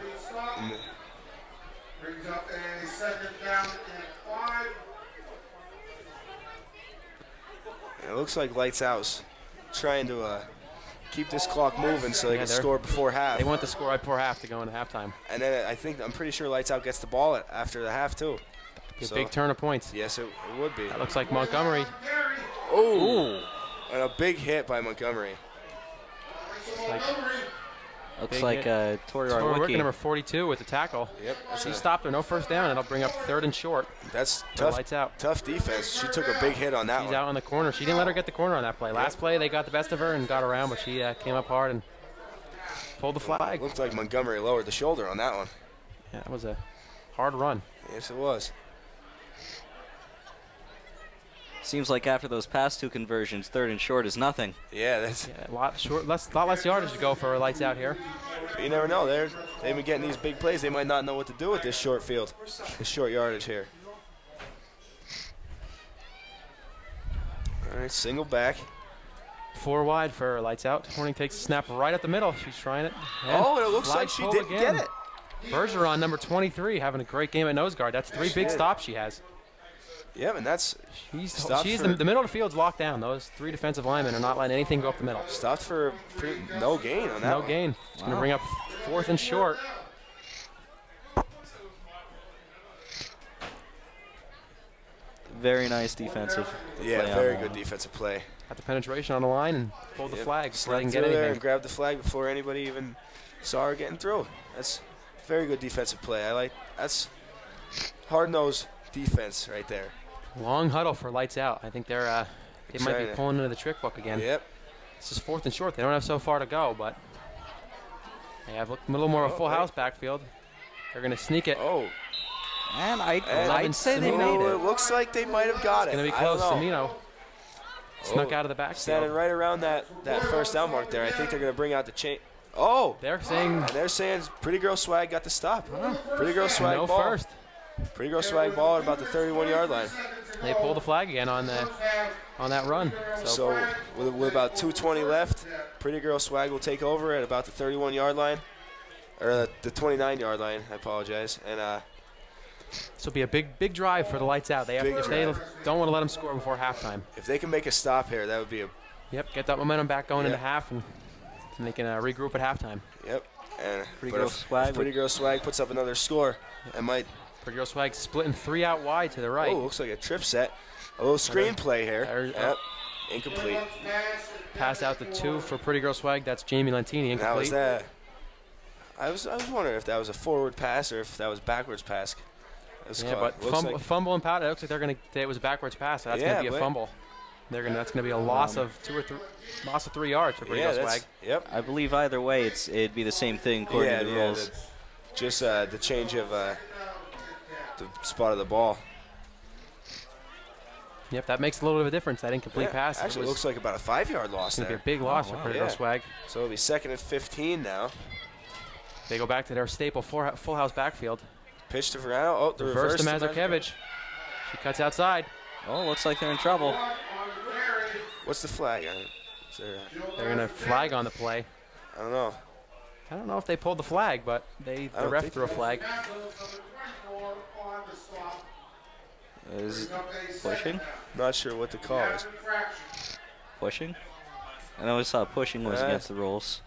Brings up a 2nd down and 5. It looks like lights out's trying to keep this clock moving so they can score before half. They want to score right before half to go into halftime. And then I'm pretty sure lights out gets the ball after the half too. A big turn of points. Yes, it would be. That looks like Montgomery. Ooh. And a big hit by Montgomery. Looks like Tori Wicky, number 42, with the tackle. Yep. She stopped her, no 1st down. It'll bring up 3rd and short. That's tough. Lights out. Tough defense. She took a big hit on that one. She's out on the corner. She didn't let her get the corner on that play. Last play, they got the best of her and got around, but she came up hard and pulled the flag. Looked like Montgomery lowered the shoulder on that one. Yeah, that was a hard run. Yes, it was. Seems like after those past 2 conversions, 3rd and short is nothing. Yeah, that's a lot less yardage to go for lights out here. But you never know. They've been getting these big plays. They might not know what to do with this short field, this short yardage here. All right, single back. 4 wide for lights out. Horning takes a snap right at the middle. She's trying it. Oh, and it looks like she didn't get it. Bergeron, number 23, having a great game at nose guard. That's 3 big stops she has. Yeah, and that's the middle of the field's locked down. Those 3 defensive linemen are not letting anything go up the middle. Stopped for no gain on that. No gain. It's going to bring up 4th and short. Very nice defensive. Yeah, very good defensive play. Got the penetration on the line and pulled the flag before they can get there anything. and grabbed the flag before anybody even saw her getting through. That's very good defensive play. That's hard-nosed defense right there. Long huddle for lights out. I think they might be pulling into the trick book again. Yep. This is 4th and short. They don't have so far to go, but they have a little more of a full house backfield. They're going to sneak it. Oh. And I'd say they made it. It looks like they might have got it. It's going to be close. Semino snuck out of the backfield. Standing right around that first down mark there. I think they're going to bring out the chain. Oh. They're saying Pretty Girl Swag got the stop. Pretty Girl Swag no ball. First. Pretty Girl Swag ball at about the 31-yard line. They pull the flag again on that run. So with about 2:20 left, Pretty Girl Swag will take over at about the 31-yard line, or the 29-yard line. I apologize. And this will be a big drive for the lights out. They don't want to let them score before halftime. If they can make a stop here, that would be a. Yep, get that momentum back going into half, and they can regroup at halftime. Yep. And Pretty Girl Swag puts up another score, it might. Pretty Girl Swag splitting 3 out wide to the right. Oh, looks like a trip set. A little screen play here. Yep. Incomplete. Pass out the 2 for Pretty Girl Swag. That's Jamie Lantini. Incomplete. That was that. I was wondering if that was a forward pass or if that was backwards pass. But fumble and powder. It looks like they're going to. It was a backwards pass. So that's going to be a fumble. That's going to be a loss of 3 yards for Pretty Girl Swag. Yep. I believe either way, it'd be the same thing according to the rules. Just the change of the spot of the ball. Yep, that makes a little bit of a difference. That incomplete pass. Actually, it looks like about a 5-yard loss there. It's going to be a big loss for Pretty Girl Swag. So it'll be 2nd and 15 now. They go back to their staple full house backfield. Pitch to Varano. Oh, the reverse to Mrozek. She cuts outside. Oh, looks like they're in trouble. What's the flag on it? They're going to flag on the play. I don't know. I don't know if they pulled the flag, but the ref threw a flag. Is pushing? Not sure what the call is. Pushing? I always thought pushing was against the rules.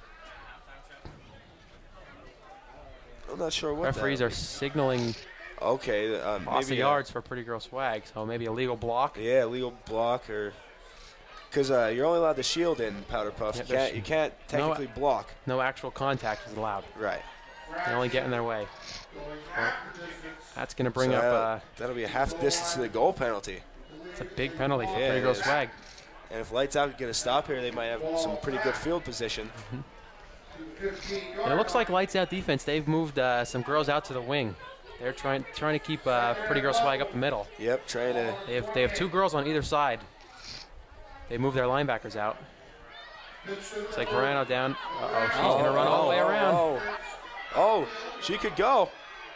I'm not sure what referees are signaling. Okay, loss of yards for Pretty Girl Swag, so maybe a legal block. Yeah, legal block, or because you're only allowed to shield in Powderpuff. Yeah, you can't technically block. No actual contact is allowed. Right. They only get in their way. Well, that's going to bring up. That'll be a half distance to the goal penalty. It's a big penalty for Pretty Girl Swag. And if Lights Out get a stop here, they might have some pretty good field position. And it looks like Lights Out defense. They've moved some girls out to the wing. They're trying to keep Pretty Girl Swag up the middle. Yep, trying to. They have 2 girls on either side. They move their linebackers out. It's like Varano down. She's going to run all the way around. Oh, she could go.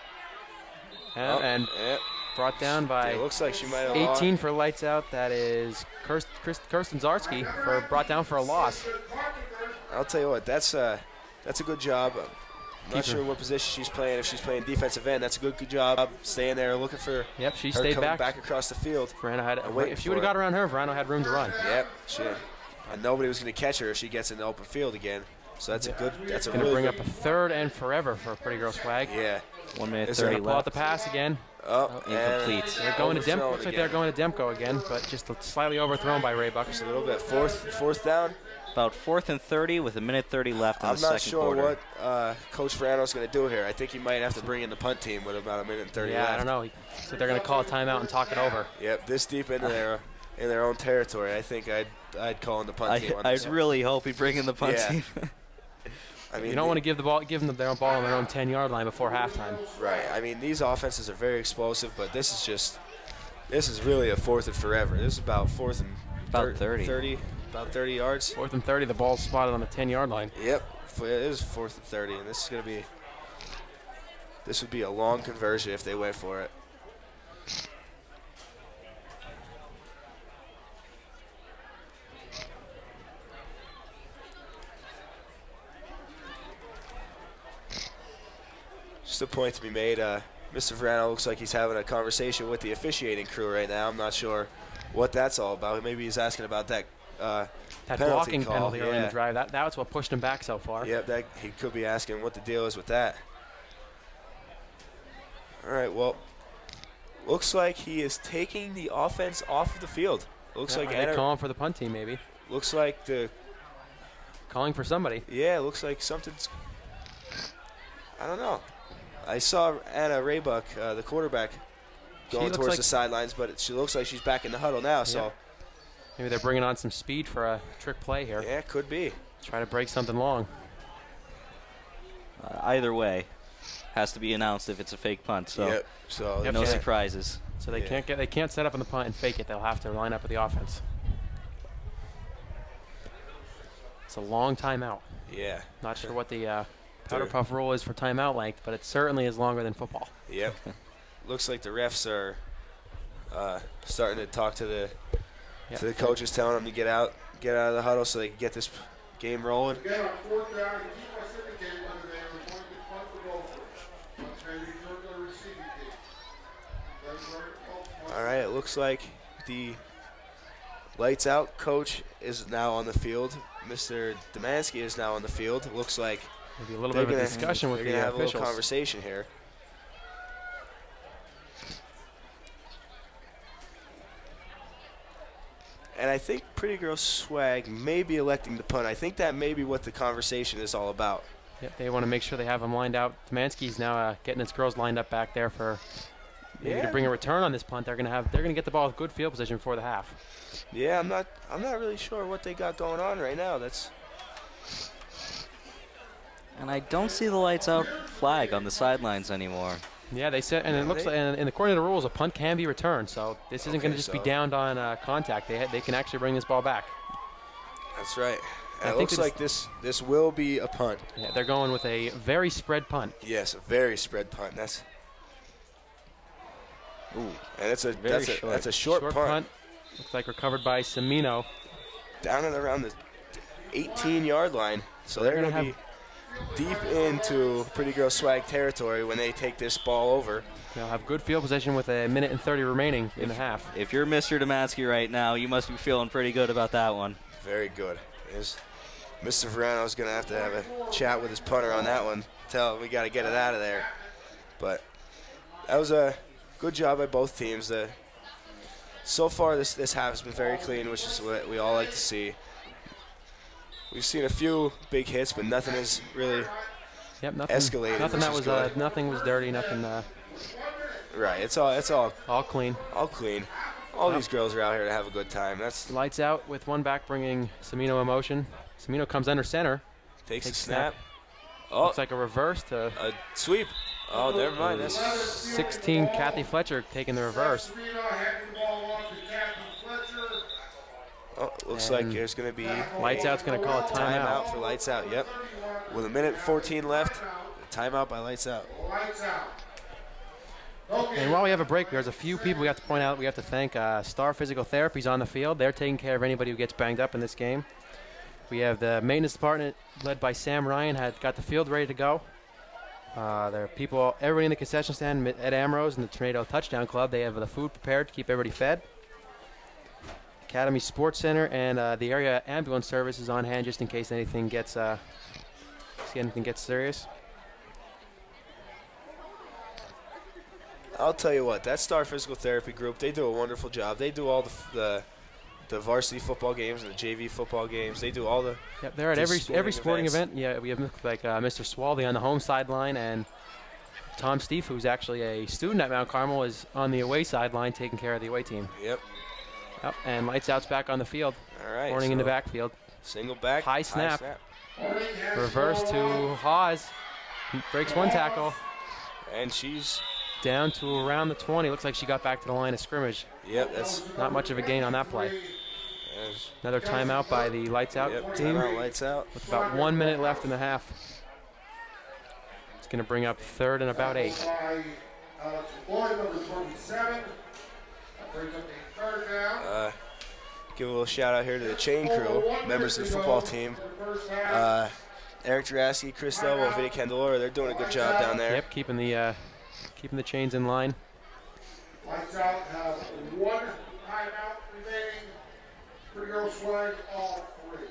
And brought down by. It looks like she might have 18 for Lights Out. That is Kirsten Zarski brought down for a loss. I'll tell you what, that's a good job. I'm not sure what position she's playing. If she's playing defensive end, that's a good job. Staying there, looking for. Yep, she her stayed coming back across the field. Varano had. If she would have got around her, Varano had room to run. Yep, and nobody was going to catch her if she gets in the open field again. So that's a good. That's a going really to bring up a 3rd and forever for Pretty Girl Swag. Yeah. 1 minute 30 left. left. Pull out the pass again. Incomplete. They're going to Demko. Looks like they're going to Demko again, but just slightly overthrown by Ray Buck. Just a little bit. Fourth down. About 4th and 30 with 1 minute 30 left in the second quarter. I'm not sure what Coach Varano's going to do here. I think he might have to bring in the punt team with about 1 minute and 30 left. Yeah, I don't know. So they're going to call a timeout and talk it over. Yep, this deep into their own territory. I think I'd call in the punt team. I'd really hope he'd bring in the punt team. I mean, you don't want to give them their ball on their own 10-yard line before halftime. Right. I mean, these offenses are very explosive, but this is really a 4th and forever. This is about 4th and about 30. About 30 yards. 4th and 30. The ball's spotted on the 10-yard line. Yep. It is 4th and 30, and this would be a long conversion if they went for it. Just a point to be made. Mr. Varano looks like he's having a conversation with the officiating crew right now. I'm not sure what that's all about. Maybe he's asking about that blocking call. penalty early in the drive. That's what pushed him back so far. Yep, that he could be asking what the deal is with that. All right, well, looks like he is taking the offense off of the field. Looks like they're calling for the punt team, maybe. Looks like calling for somebody. Yeah, looks like something's. I don't know. I saw Anna Raybuck, the quarterback, going towards the sidelines, but she looks like she's back in the huddle now. So maybe they're bringing on some speed for a trick play here. Yeah, could be. Try to break something long. Either way, has to be announced if it's a fake punt. So, no surprises. So they can't set up on the punt and fake it. They'll have to line up with the offense. It's a long timeout. Yeah. Not sure what the Powderpuff rule is for timeout length, but it certainly is longer than football. Yep. Looks like the refs are starting to talk to the coaches, telling them to get out of the huddle so they can get this game rolling. All right, it looks like the lights out coach is now on the field. Mr. Demansky is now on the field. It looks like maybe a little bit of a discussion with the officials. Have a little conversation here. And I think Pretty Girl Swag may be electing to punt. I think that may be what the conversation is all about. Yep, they want to make sure they have them lined out. Demansky's now getting his girls lined up back there for maybe to bring a return on this punt. They're gonna get the ball with good field position before the half. Yeah, I'm not really sure what they got going on right now. And I don't see the lights out flag on the sidelines anymore. Yeah, they said, and it looks like, and according to the rules, a punt can be returned. So this isn't going to just be downed on contact. They can actually bring this ball back. That's right. It looks like this will be a punt. Yeah, they're going with a very spread punt. Yes, a very spread punt. That's. Ooh, and that's a short punt. Looks like recovered by Semino. Down and around the 18-yard line. So they're going to be deep into Pretty Girl Swag territory when they take this ball over. They'll have good field position with a minute and 30 remaining in the half. If you're Mr. Demansky right now, you must be feeling pretty good about that one. Very good. Mr. Varano's going to have a chat with his punter on that one. Tell him we got to get it out of there. But that was a good job by both teams. So far, this half has been very clean, which is what we all like to see. We've seen a few big hits, but nothing has really escalated. Nothing was dirty. Nothing. Right. It's all clean. All clean. All these girls are out here to have a good time. That's lights out with one back bringing Semino in motion. Semino comes under center. Takes a snap. Oh, looks like a reverse to a sweep. Oh, never mind. That's 16. Kathy Fletcher taking the reverse. Oh, looks like there's going to be lights out's going to call a timeout. For lights out. Yep. With a minute 14 left, timeout by lights out. And while we have a break, there's a few people we have to point out. We have to thank Star Physical Therapy's on the field. They're taking care of anybody who gets banged up in this game. We have the maintenance department led by Sam Ryan had got the field ready to go. There are people, everybody in the concession stand, Ed Ambrose and the Tornado Touchdown Club. They have the food prepared to keep everybody fed. Academy Sports Center and the area ambulance service is on hand just in case anything gets serious. I'll tell you what, that Star Physical Therapy group, they do a wonderful job. They do all the varsity football games and the JV football games. They do all the they're at every sporting event. Yeah, we have like Mr. Swaldy on the home sideline, and Tom Steve, who's actually a student at Mount Carmel, is on the away sideline taking care of the away team. Yep. And lights out's back on the field. All right. Morning in the backfield. Single back. High snap. Reverse to Hawes. Breaks one tackle. And she's down to around the 20. Looks like she got back to the line of scrimmage. Yep, that's not much of a gain on that play. Another timeout by the lights out team. Timeout, lights out. With about 1 minute left in the half. It's going to bring up third and about 8. Give a little shout out here to the chain crew, members of the football team. Eric Juraski, Chris Delvo, Vita Candelora, they're doing a good job down there. Yep, keeping the keeping the chains in line. Lights Out have 1 timeout remaining. Pretty Girl Swag, all 3.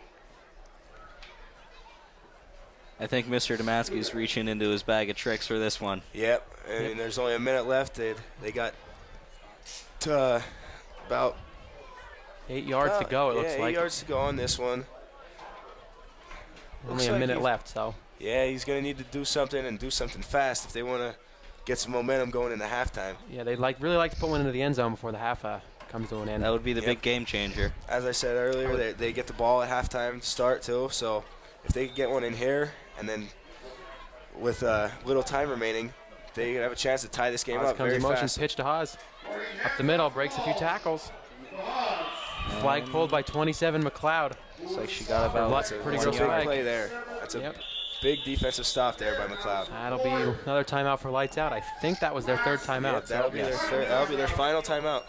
I think Mr. Damaski's reaching into his bag of tricks for this one. Yep, and there's only a minute left. They got to about 8 yards to go, it looks like. 8 yards to go on this one. Only a minute left, so. Yeah, he's going to need to do something and do something fast if they want to get some momentum going into halftime. Yeah, they really like to put one into the end zone before the half comes to an end. That would be the big game changer. As I said earlier, they get the ball at halftime to start, too. So if they can get one in here and then with little time remaining, they have a chance to tie this game up very fast. Pitch to Haas. Up the middle, breaks a few tackles. Flag pulled by 27 McLeod. Looks like she got about pretty good play there. That's a big defensive stop there by McLeod. That'll be another timeout for Lights Out. I think that was their 3rd timeout. Yeah, that'll be their final timeout.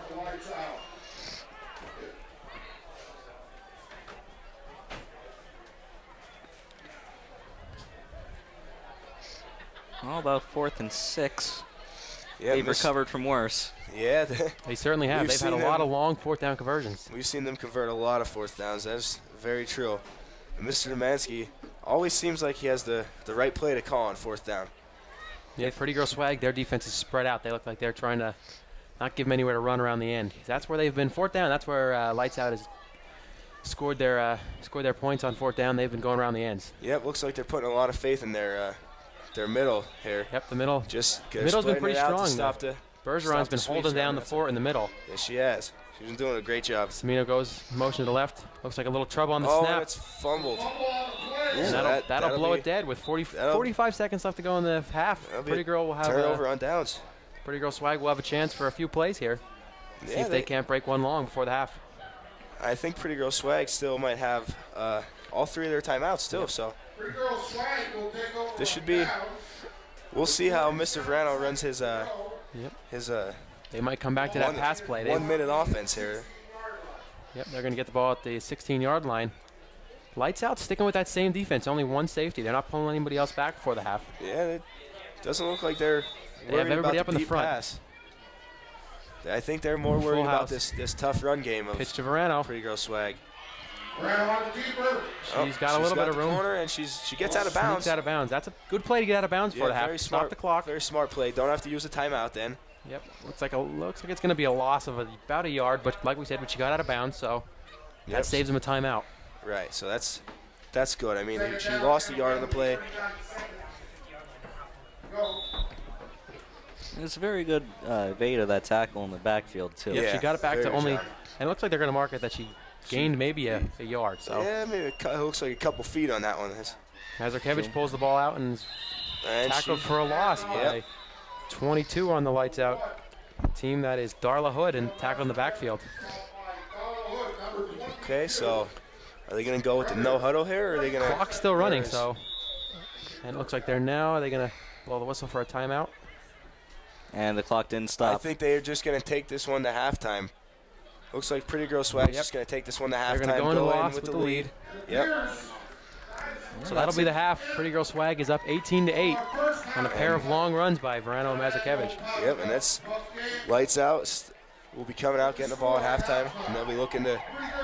Well, about 4th and 6. Yeah, they've recovered from worse. Yeah, they certainly have. They've had a lot of long 4th down conversions. We've seen them convert a lot of 4th downs. That's very true. And Mr. Damaski always seems like he has the right play to call on 4th down. Yeah, Pretty Girl Swag, their defense is spread out. They look like they're trying to not give them anywhere to run around the end. That's where they've been 4th down. That's where Lights Out has scored their points on 4th down. They've been going around the ends. Yep, looks like they're putting a lot of faith in their middle here. Yep, the middle. Middle's been pretty strong. Bergeron's been holding down the fort in the middle. Yes, she has. She's been doing a great job. Semino goes motion to the left. Looks like a little trouble on the snap. Oh, it's fumbled. That'll blow it dead with 45 seconds left to go in the half. Pretty Girl will have turnover on downs. Pretty Girl Swag will have a chance for a few plays here. See if they can't break one long before the half. I think Pretty Girl Swag still might have all 3 of their timeouts still. Yep. So this should be. We'll see how Mr. Varano runs his. They might come back to that pass play. 1 minute offense here. Yep, they're going to get the ball at the 16-yard line. Lights Out sticking with that same defense. Only 1 safety. They're not pulling anybody else back before the half. Yeah, it doesn't look like they have everybody up in the front. Pass. I think they're more worried about this tough run game of pitch to Varano. Pretty Girl Swag. She's got a little bit of room. Corner and she gets out of bounds. Out of bounds. That's a good play to get out of bounds for the half. Very smart. Stop the clock. Very smart play. Don't have to use a timeout then. Yep. Looks like it's going to be a loss of about a yard, but like we said, she got out of bounds, so that saves them a timeout. Right. So that's good. I mean, she lost a yard on the play. It's a very good evade of that tackle in the backfield too. Yeah, she got it back to only, and it looks like they're going to mark it that she gained maybe a yard. So yeah, maybe it looks like a couple feet on that one. Mrozek pulls the ball out and tackled for a loss by 22 on the Lights Out team. That is Darla Hood and tackled in the backfield. Okay, so are they going to go with the no huddle here, or are they going to? Clock's still running, so and it looks like they're now. Are they going to blow the whistle for a timeout? And the clock didn't stop. I think they're just going to take this one to halftime. Looks like Pretty Girl Swag's just going to take this one to halftime. They're going to go in with the lead. Yep. So that'll be the half. Pretty Girl Swag is up 18-8 on a pair of long runs by Varano and Mrozek. Yep, and that's Lights Out. Will be coming out, getting the ball at halftime, and they'll be looking to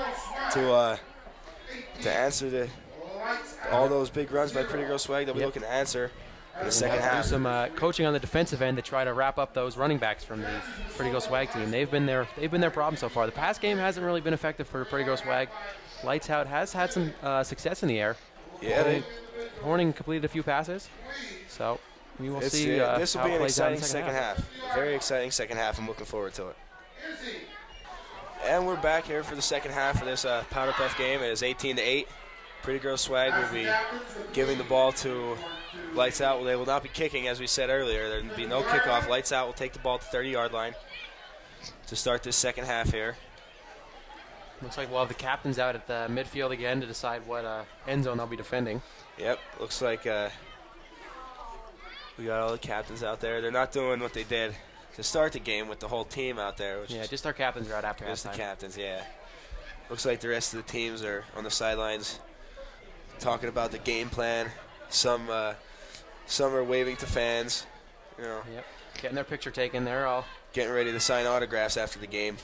answer all those big runs by Pretty Girl Swag. They'll be looking to answer in the second half. Do some coaching on the defensive end to try to wrap up those running backs from the Pretty Girl Swag team. They've been their problem so far. The pass game hasn't really been effective for Pretty Girl Swag. Lights Out has had some success in the air. Yeah, Horning completed a few passes, so we will see. This will be an exciting second half. Very exciting second half. I'm looking forward to it. And we're back here for the second half of this Powderpuff game. It is 18-8. Pretty Girl Swag will be giving the ball to Lights Out. They will not be kicking, as we said earlier. There will be no kickoff. Lights Out will take the ball to the 30-yard line to start this second half here. Looks like we'll have the captains out at the midfield again to decide what end zone they'll be defending. Yep, looks like we got all the captains out there. They're not doing what they did to start the game with the whole team out there. Just our captains are out after halftime. Just the captains, yeah. Looks like the rest of the teams are on the sidelines talking about the game plan. Some are waving to fans, You know. Yep. Getting their picture taken. They're all getting ready to sign autographs after the game.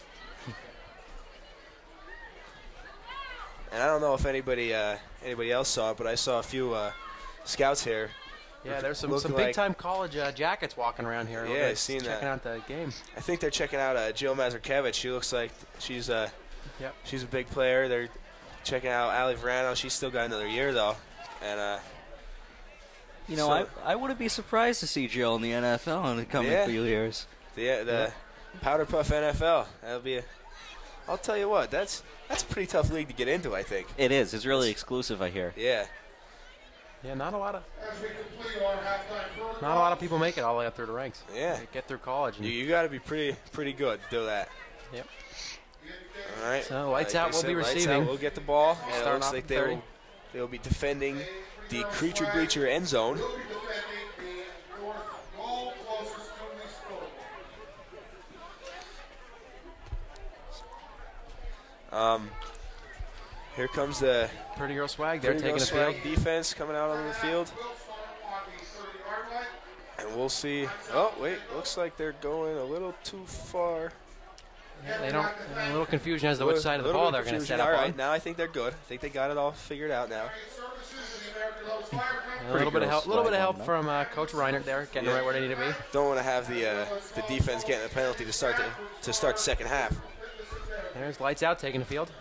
And I don't know if anybody else saw it, but I saw a few scouts here. Yeah, there's some big-time college jackets walking around here. Yeah, I've seen checking out the game. I think they're checking out Jill Mazurkiewicz. She looks like she's a big player. They're checking out Ali Varano. She's still got another year, though. And you know, I wouldn't be surprised to see Jill in the NFL in the coming few years. The Powderpuff NFL. That'll be I'll tell you what, that's a pretty tough league to get into, I think. It is. It's really exclusive, I hear. Yeah. Yeah, not a lot of people make it all the way up through the ranks. Yeah. They get through college. You got to be pretty good to do that. Yep. All right. So lights out. We'll be receiving. Lights out, we'll get the ball. And it looks like they'll be defending the creature bleacher end zone. Here comes the Pretty Girl Swag. They're taking the field. Defense coming out on the field. And we'll see. Oh, wait. Looks like they're going a little too far. Yeah, they don't. A little confusion as to which side of the ball they're going to set up on. All right, on. now I think they're good. I think they got it all figured out now. A little bit of help from Coach Reinert there, getting right where they need to be. Don't want to have the defense getting a penalty to start the second half. There's Lights Out taking the field.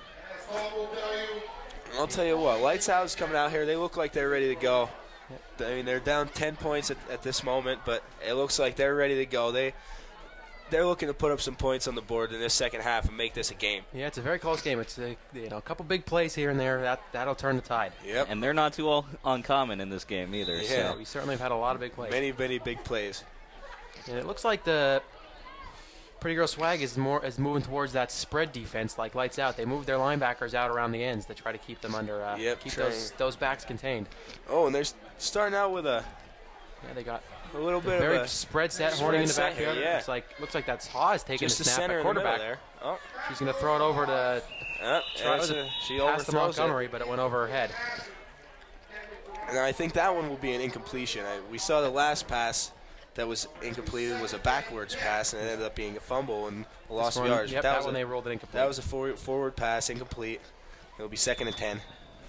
I'll tell you what, Lights Out is coming out here. They look like they're ready to go. I mean, they're down 10 points at this moment, but it looks like they're ready to go. They're looking to put up some points on the board in this second half and make this a game. Yeah, it's a very close game. It's a couple big plays here and there. That'll turn the tide. Yep. And they're not too uncommon in this game either. Yeah. So. We certainly have had a lot of big plays. Many big plays. And it looks like the Pretty Girl Swag is moving towards that spread defense like Lights Out. They move their linebackers out around the ends to try to keep them under keep those backs contained. Oh, and they're starting out with they got a little bit very of a spread set, Horning in the back here. Yeah. Looks like that's Haas taking just the snap at quarterback there. Oh. She's going to throw it over to she past to Montgomery, it. but it went over her head. And I think that one will be an incompletion. We saw the last pass that was incomplete. It was a backwards pass, and it ended up being a fumble and a loss of yards. Yep, that one they rolled it incomplete. That was a forward pass, incomplete. It'll be 2nd and 10.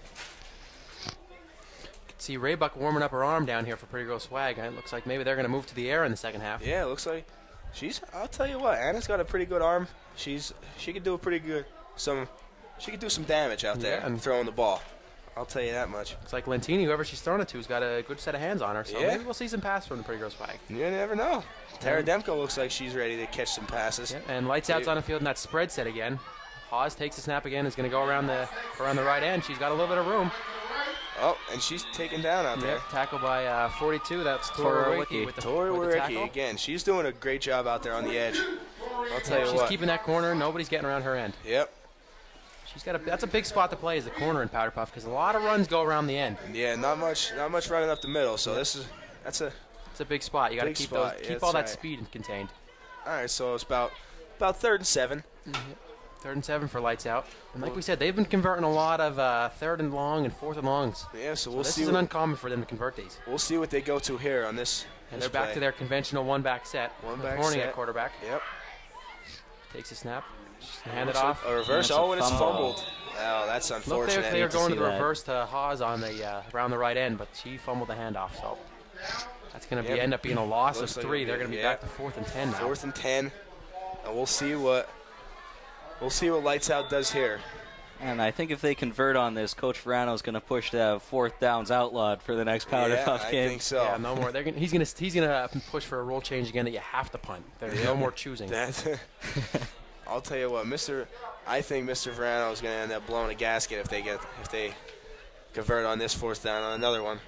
See Raybuck warming up her arm down here for Pretty Girl Swag. It looks like maybe they're going to move to the air in the second half. Yeah, it looks like I'll tell you what, Anna's got a pretty good arm. She could do she could do some damage out there and throwing the ball. I'll tell you that much. Looks like Lentini, whoever she's throwing it to, has got a good set of hands on her. So maybe we'll see some pass from the Pretty Girl Swag. You never know. Tara Demko looks like she's ready to catch some passes. Yeah, and Lights Out's on the field in that spread set again. Haas takes the snap again. Is going to go around the right end. She's got a little bit of room. Oh, and she's taken down out there. Tackled by 42. That's Tori Wicki with the tackle. Again. She's doing a great job out there on the edge. I'll tell you what. She's keeping that corner. Nobody's getting around her end. Yep. That's a big spot to play is the corner in Powderpuff because a lot of runs go around the end. Yeah, not much running up the middle. So it's a big spot. You got to keep all that speed contained. All right, so it's about 3rd and 7. Mm-hmm. 3rd and 7 for Lights Out. And like we said, they've been converting a lot of 3rd and long and 4th and longs. Yeah, so we'll see. This isn't uncommon for them to convert these. We'll see what they go to here on this. And they're back to their conventional one-back set. Horning at quarterback. Yep. Takes a snap. Hand it off. A reverse. And it's fumbled. Oh, that's unfortunate. Look, they are going to the reverse to Haas on the around the right end, but she fumbled the handoff. So that's going to end up being a loss of 3. They're going to be back to 4th and 10 now. 4th and 10. And we'll see what Lights Out does here. And I think if they convert on this, Coach Varano is going to push to have 4th downs outlawed for the next Powderpuff game. I think so. Yeah, no more. He's gonna push for a rule change again that you have to punt. There's no more choosing. I'll tell you what, I think Mr. Varano is going to end up blowing a gasket if they convert on this 4th down on another one.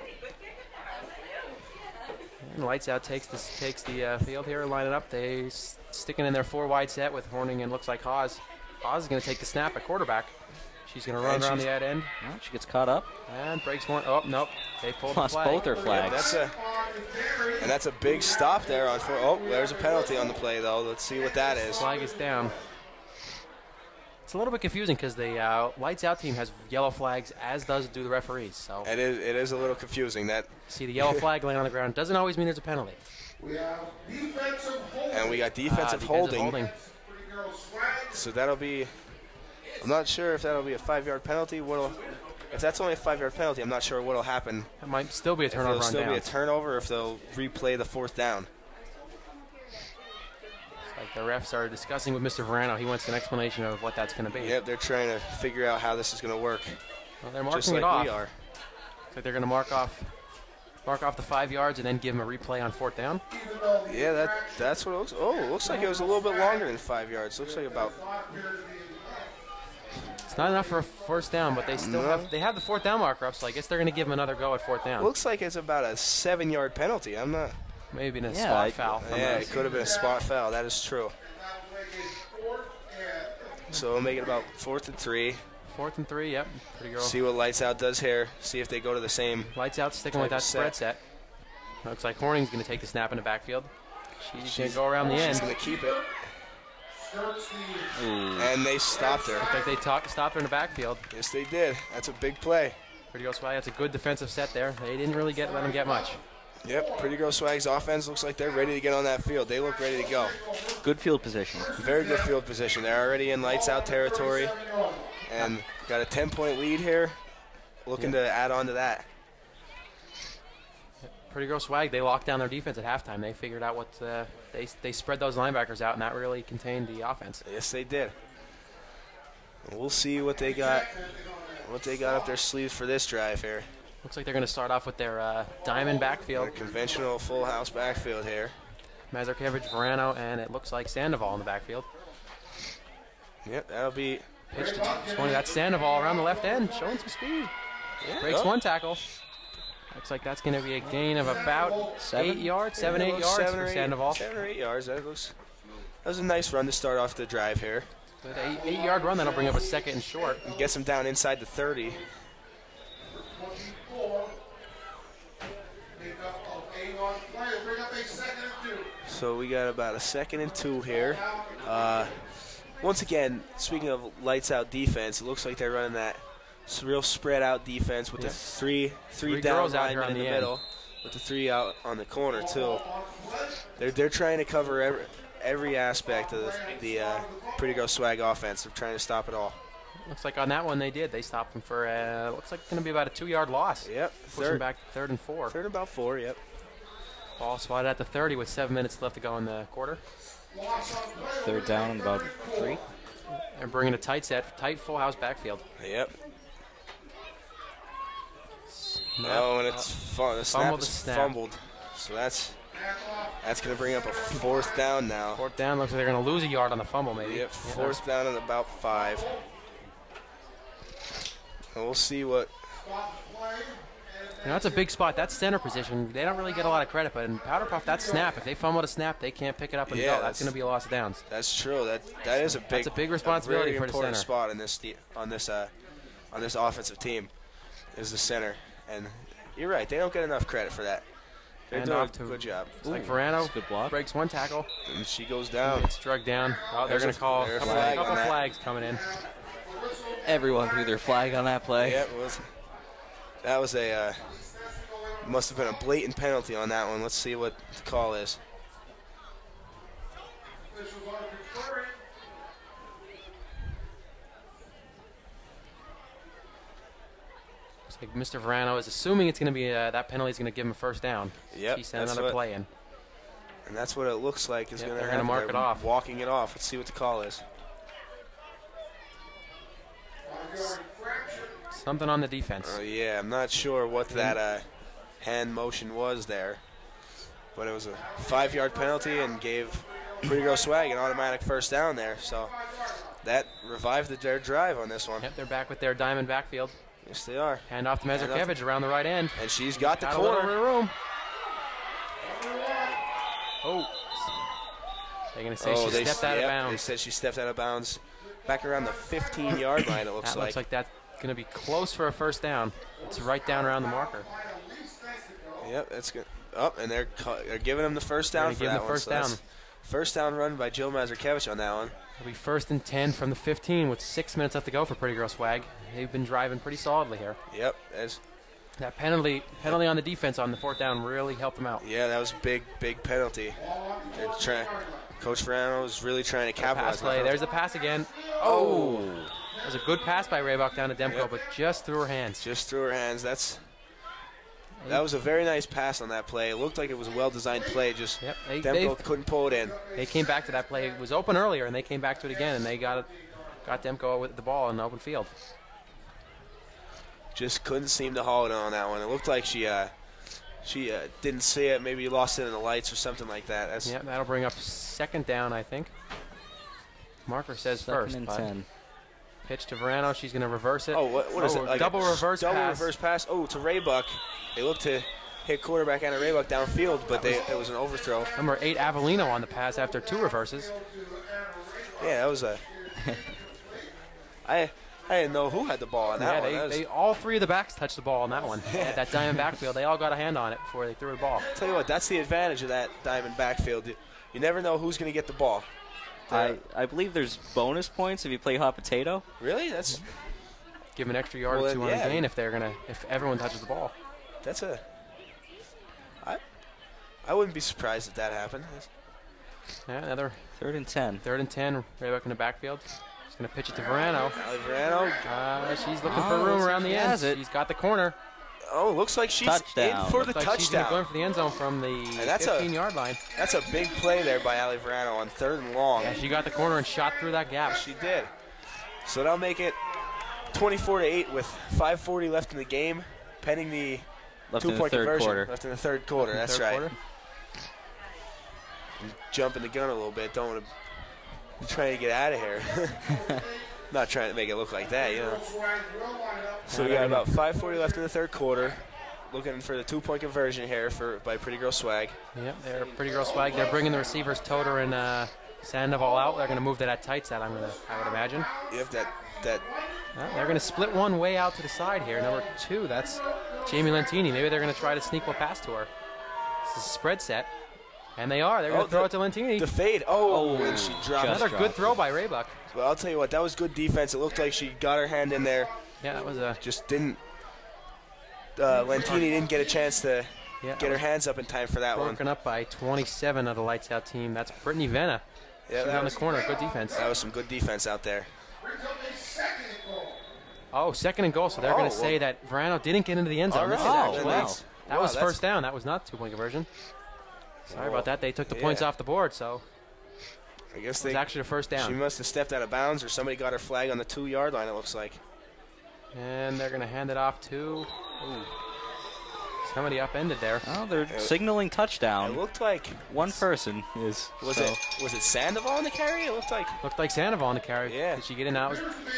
And Lights Out takes the field here, line it up. They sticking in their 4 wide set with Horning and looks like Haas. Haas is going to take the snap at quarterback. She's going to run around the end. Oh, she gets caught up. And breaks one. Oh, nope. They pulled the flag. Both her flags. That's a big stop there. There's a penalty on the play, though. Let's see what that is. Flag is down. It's a little bit confusing because the Lights Out team has yellow flags, as do the referees. So it is a little confusing. See the yellow flag laying on the ground doesn't always mean there's a penalty. We have defensive holding. And we got defensive holding. So that'll be, I'm not sure if that'll be a 5-yard penalty. If that's only a 5-yard penalty, I'm not sure what'll happen. It might still be a turnover. It'll still be a turnover, or if they'll replay the 4th down. It's like the refs are discussing with Mr. Varano. He wants an explanation of what that's going to be. Yep, they're trying to figure out how this is going to work. Well, they're marking just like it off. We are. So they're going to mark off the 5 yards and then give them a replay on 4th down. Yeah, that's what it looks. Oh, it looks like it was a little bit longer than 5 yards. Looks like about. It's not enough for a 1st down, but they still have the 4th down marker up, so I guess they're going to give them another go at 4th down. Looks like it's about a 7-yard penalty. I'm not. Maybe a spot foul. Yeah, it could have been a spot foul. That is true. So we'll make it about 4th and 3. 4th and 3, yep. Pretty girl. See what Lights Out does here. See if they go to the same. Lights Out sticking with that spread set. Looks like Horning's going to take the snap in the backfield. She's going to go around the end. She's going to keep it. And they stopped her. Looks like they stopped her in the backfield. Yes, they did. That's a big play. Pretty Girl Swag, that's a good defensive set there. They didn't really let them get much. Yep, Pretty Girl Swag's offense looks like they're ready to get on that field. They look ready to go. Good field position. Very good field position. They're already in Lights Out territory. And got a 10-point lead here. Looking to add on to that. Pretty Girl Swag, they locked down their defense at halftime. They figured out what they spread those linebackers out, and that really contained the offense. Yes, they did. We'll see what they got up their sleeves for this drive here. Looks like they're going to start off with their diamond backfield. Their conventional full house backfield here. Mrozek, Varano, and it looks like Sandoval in the backfield. Yep, that'll be pitch to 20. That's Sandoval around the left end, showing some speed. Yeah, breaks one tackle. Looks like that's going to be a gain of about 7 8 yards for Sandoval. 7 or 8 yards. That was a nice run to start off the drive here. Good 8-yard run. That'll bring up a 2nd and short. And gets them down inside the 30. So we got about a 2nd and 2 here. Once again, speaking of Lights Out defense, it looks like they're running that real spread out defense with the three down linemen in the middle, with the 3 out on the corner too. They're trying to cover every aspect of the Pretty Girl Swag offense. They're trying to stop it all. Looks like on that one they did. They stopped them for looks like it's going to be about a 2-yard loss. Yep. Pushing back to 3rd and 4. 3rd and about 4. Yep. Ball spotted at the 30 with 7 minutes left to go in the quarter. 3rd down and about 3. They're bringing a tight full house backfield. Yep. No, and it's the snap is fumbled. So that's going to bring up a 4th down now. 4th down. Looks like they're going to lose a yard on the fumble, maybe. Yep. 4th down and about 5. And we'll see what. That's a big spot. That's center position. They don't really get a lot of credit, but in Powderpuff, that snap. If they fumble a snap, they can't pick it up and go. That's going to be a loss of downs. That's true. That is a big. That's a big responsibility for the center. Very important spot in this offensive team is the center, and you're right. They don't get enough credit for that. They're doing a good job. It's like Varano breaks one tackle, and she goes down. It's drugged down. Oh, they're going to call a couple flags coming in. Everyone threw their flag on that play. Yeah, that was a must have been a blatant penalty on that one. Let's see what the call is. Looks like Mr. Varano is assuming it's going to be that penalty is going to give him a 1st down. Yep, he sent another play in. And that's what it looks like is going to happen. They're going to mark it off. Walking it off. Let's see what the call is. Something on the defense. Yeah, I'm not sure what that hand motion was there. But it was a 5-yard penalty and gave Pretty Girl Swag an automatic 1st down there. So that revived their drive on this one. Yep, they're back with their diamond backfield. Yes, they are. Hand off to Mrozek around the right end. And she's got the corner. corner. Over the room. Oh. They're going to say she stepped out of bounds. They said she stepped out of bounds. Back around the 15-yard line, it looks like. That looks like that's going to be close for a 1st down. It's right down around the marker. Yep, that's good. Oh, and they're giving him the 1st down for that one. First down. 1st down run by Jill Mrozek on that one. It'll be 1st and 10 from the 15 with 6 minutes left to go for Pretty Girl Swag. They've been driving pretty solidly here. Yep. That penalty on the defense on the 4th down really helped them out. Yeah, that was a big penalty. Coach Varano is really trying to capitalize. There's the pass again. Oh! That was a good pass by Raybach down to Demko, but just through her hands. Just through her hands. That was a very nice pass on that play. It looked like it was a well-designed play. Just Demko couldn't pull it in. They came back to that play. It was open earlier, and they came back to it again, and they got Demko with the ball in the open field. Just couldn't seem to haul it on that one. It looked like she didn't see it. Maybe lost it in the lights or something like that. That'll bring up 2nd down, I think. Marker says 2nd and 10. Pitch to Varano. She's going to reverse it. Oh, what is it? Like double reverse pass. Oh, to Raybach. They looked to hit quarterback Anna Raybach downfield, but it was an overthrow. Number 8, Avellino on the pass after 2 reverses. Yeah, that was a... I didn't know who had the ball on that one. All 3 of the backs touched the ball on that one. That diamond backfield, they all got a hand on it before they threw the ball. I'll tell you what, that's the advantage of that diamond backfield. You never know who's going to get the ball. I believe there's bonus points if you play hot potato. Really? That's give an extra yard or 2 on a gain if everyone touches the ball. That's I wouldn't be surprised if that happened. Yeah, another 3rd and 10. 3rd and 10. Right in the backfield. She's going to pitch it to Varano. Varano. She's looking for room around the end. She's got the corner. Oh, looks like she's in for the touchdown. She's going for the end zone from the 15-yard line. That's a big play there by Ali Varano on 3rd and long. Yeah, she got the corner and shot through that gap. She did. So that'll make it 24-8 with 5:40 left in the game, pending the 2-point conversion. Left in the 3rd quarter. That's right. Jumping the gun a little bit. Don't want to try to get out of here. Not trying to make it look like that, you know. So we got about 5:40 left in the 3rd quarter. Looking for the 2-point conversion here by Pretty Girl Swag. Yep, they're Pretty Girl Swag. They're bringing the receivers Toter and Sandoval out. They're going to move to that tight side, I would imagine. Yep, that. They're going to split one way out to the side here. Number 2, that's Jamie Lentini. Maybe they're going to try to sneak one past to her. This is a spread set. And they are. They're going to throw it to Lentini. The fade. And she dropped. Another good throw by Raybach. Well, I'll tell you what, that was good defense. It looked like she got her hand in there. Yeah, that was just didn't. Lentini didn't get a chance to get her hands up in time for that one. Broken up by 27 of the Lights Out team. That's Brittany Venna. She's on the corner. Good defense. That was some good defense out there. Oh, 2nd and goal. So they're going to say that Varano didn't get into the end zone. That was 1st down. That was not 2-point conversion. Sorry about that. They took the points off the board, so I guess it was actually the 1st down. She must have stepped out of bounds, or somebody got her flag on the 2-yard line, it looks like. And they're going to hand it off to somebody upended there. Oh, they're signaling touchdown. It looked like one person is. Was it Sandoval on the carry? It looked like Sandoval on the carry. Yeah. Did she get in now?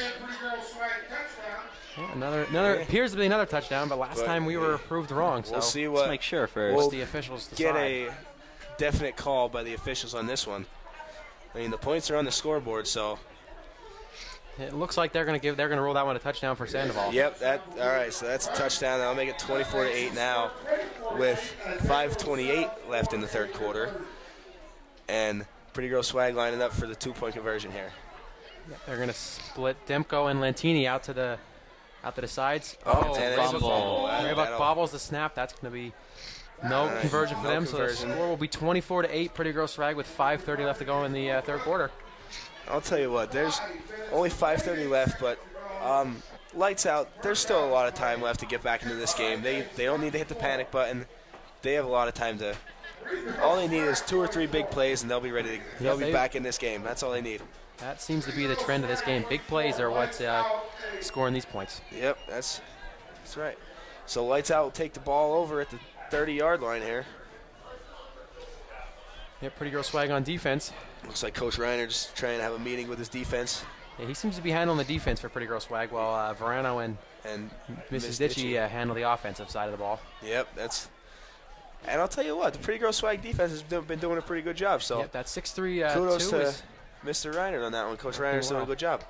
Another appears to be another touchdown, but last time we were proved wrong. So we'll see let's make sure first. We'll the officials decide. Get a definite call by the officials on this one. I mean, the points are on the scoreboard, so it looks like they're going to rule that one a touchdown for Sandoval. Yep. All right. So that's a touchdown. That'll make it 24-8 now, with 5:28 left in the 3rd quarter, and Pretty Girl Swag lining up for the 2-point conversion here. Yep, they're going to split Demko and Lentini out to the sides. Fumble. Raybach bobbles the snap. That's going to be no conversion for them. Conversion. So the score will be 24-8. Pretty Girl Swag with 5:30 left to go in the 3rd quarter. I'll tell you what. There's only 5:30 left, but Lights Out. There's still a lot of time left to get back into this game. They don't need to hit the panic button. They have a lot of time to. All they need is 2 or 3 big plays, and they'll be ready. They'll be back in this game. That's all they need. That seems to be the trend of this game. Big plays are what's scoring these points. Yep, that's right. So Lights Out will take the ball over at the 30-yard line here. Yep, Pretty Girl Swag on defense. Looks like Coach Reiner just trying to have a meeting with his defense. Yeah, he seems to be handling the defense for Pretty Girl Swag, while Varano and Mrs. Ditchy handle the offensive side of the ball. Yep, and I'll tell you what, the Pretty Girl Swag defense has been doing a pretty good job. So yep, that 6'3" kudos to Mr. Reiner on that one. Coach Reiner's doing a good job.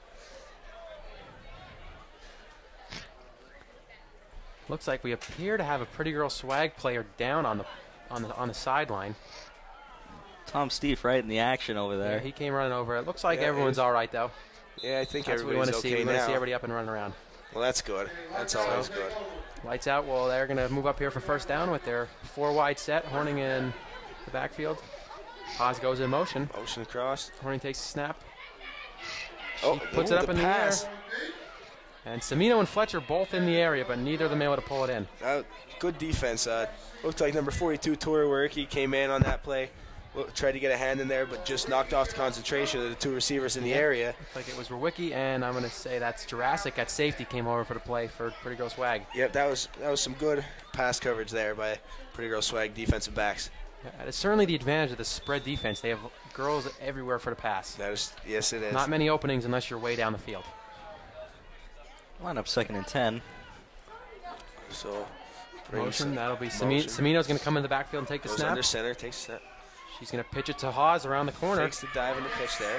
Looks like we appear to have a Pretty Girl Swag player down on the sideline. Tom Steve right in the action over there. Yeah, he came running over. It looks like everyone's all right, though. Yeah, I think that's everybody's what we want to see. We want to see everybody up and running around. Well, that's good. That's always good. Lights out. Well, they're going to move up here for first down with their 4-wide set. Horning in the backfield. Haas goes in motion. Motion across. Horning takes a snap. She puts it up in the air. And Semino and Fletcher both in the area, but neither of them able to pull it in. Good defense. Looked like number 42, Tori Wericke, came in on that play. Tried to get a hand in there, but just knocked off the concentration of the two receivers in the area. Looked like it was Wericke, and I'm going to say that's Jurassic at safety came over for the play for Pretty Girl Swag. Yep, that was some good pass coverage there by Pretty Girl Swag defensive backs. That is certainly the advantage of the spread defense. They have girls everywhere for the pass. Yes, it is. Not many openings unless you're way down the field. Line up 2nd and 10. So, motion, that'll be Semino's going to come in the backfield and take the snap. Under center, takes a snap. She's going to pitch it to Haas around the corner. Takes the dive in the pitch there.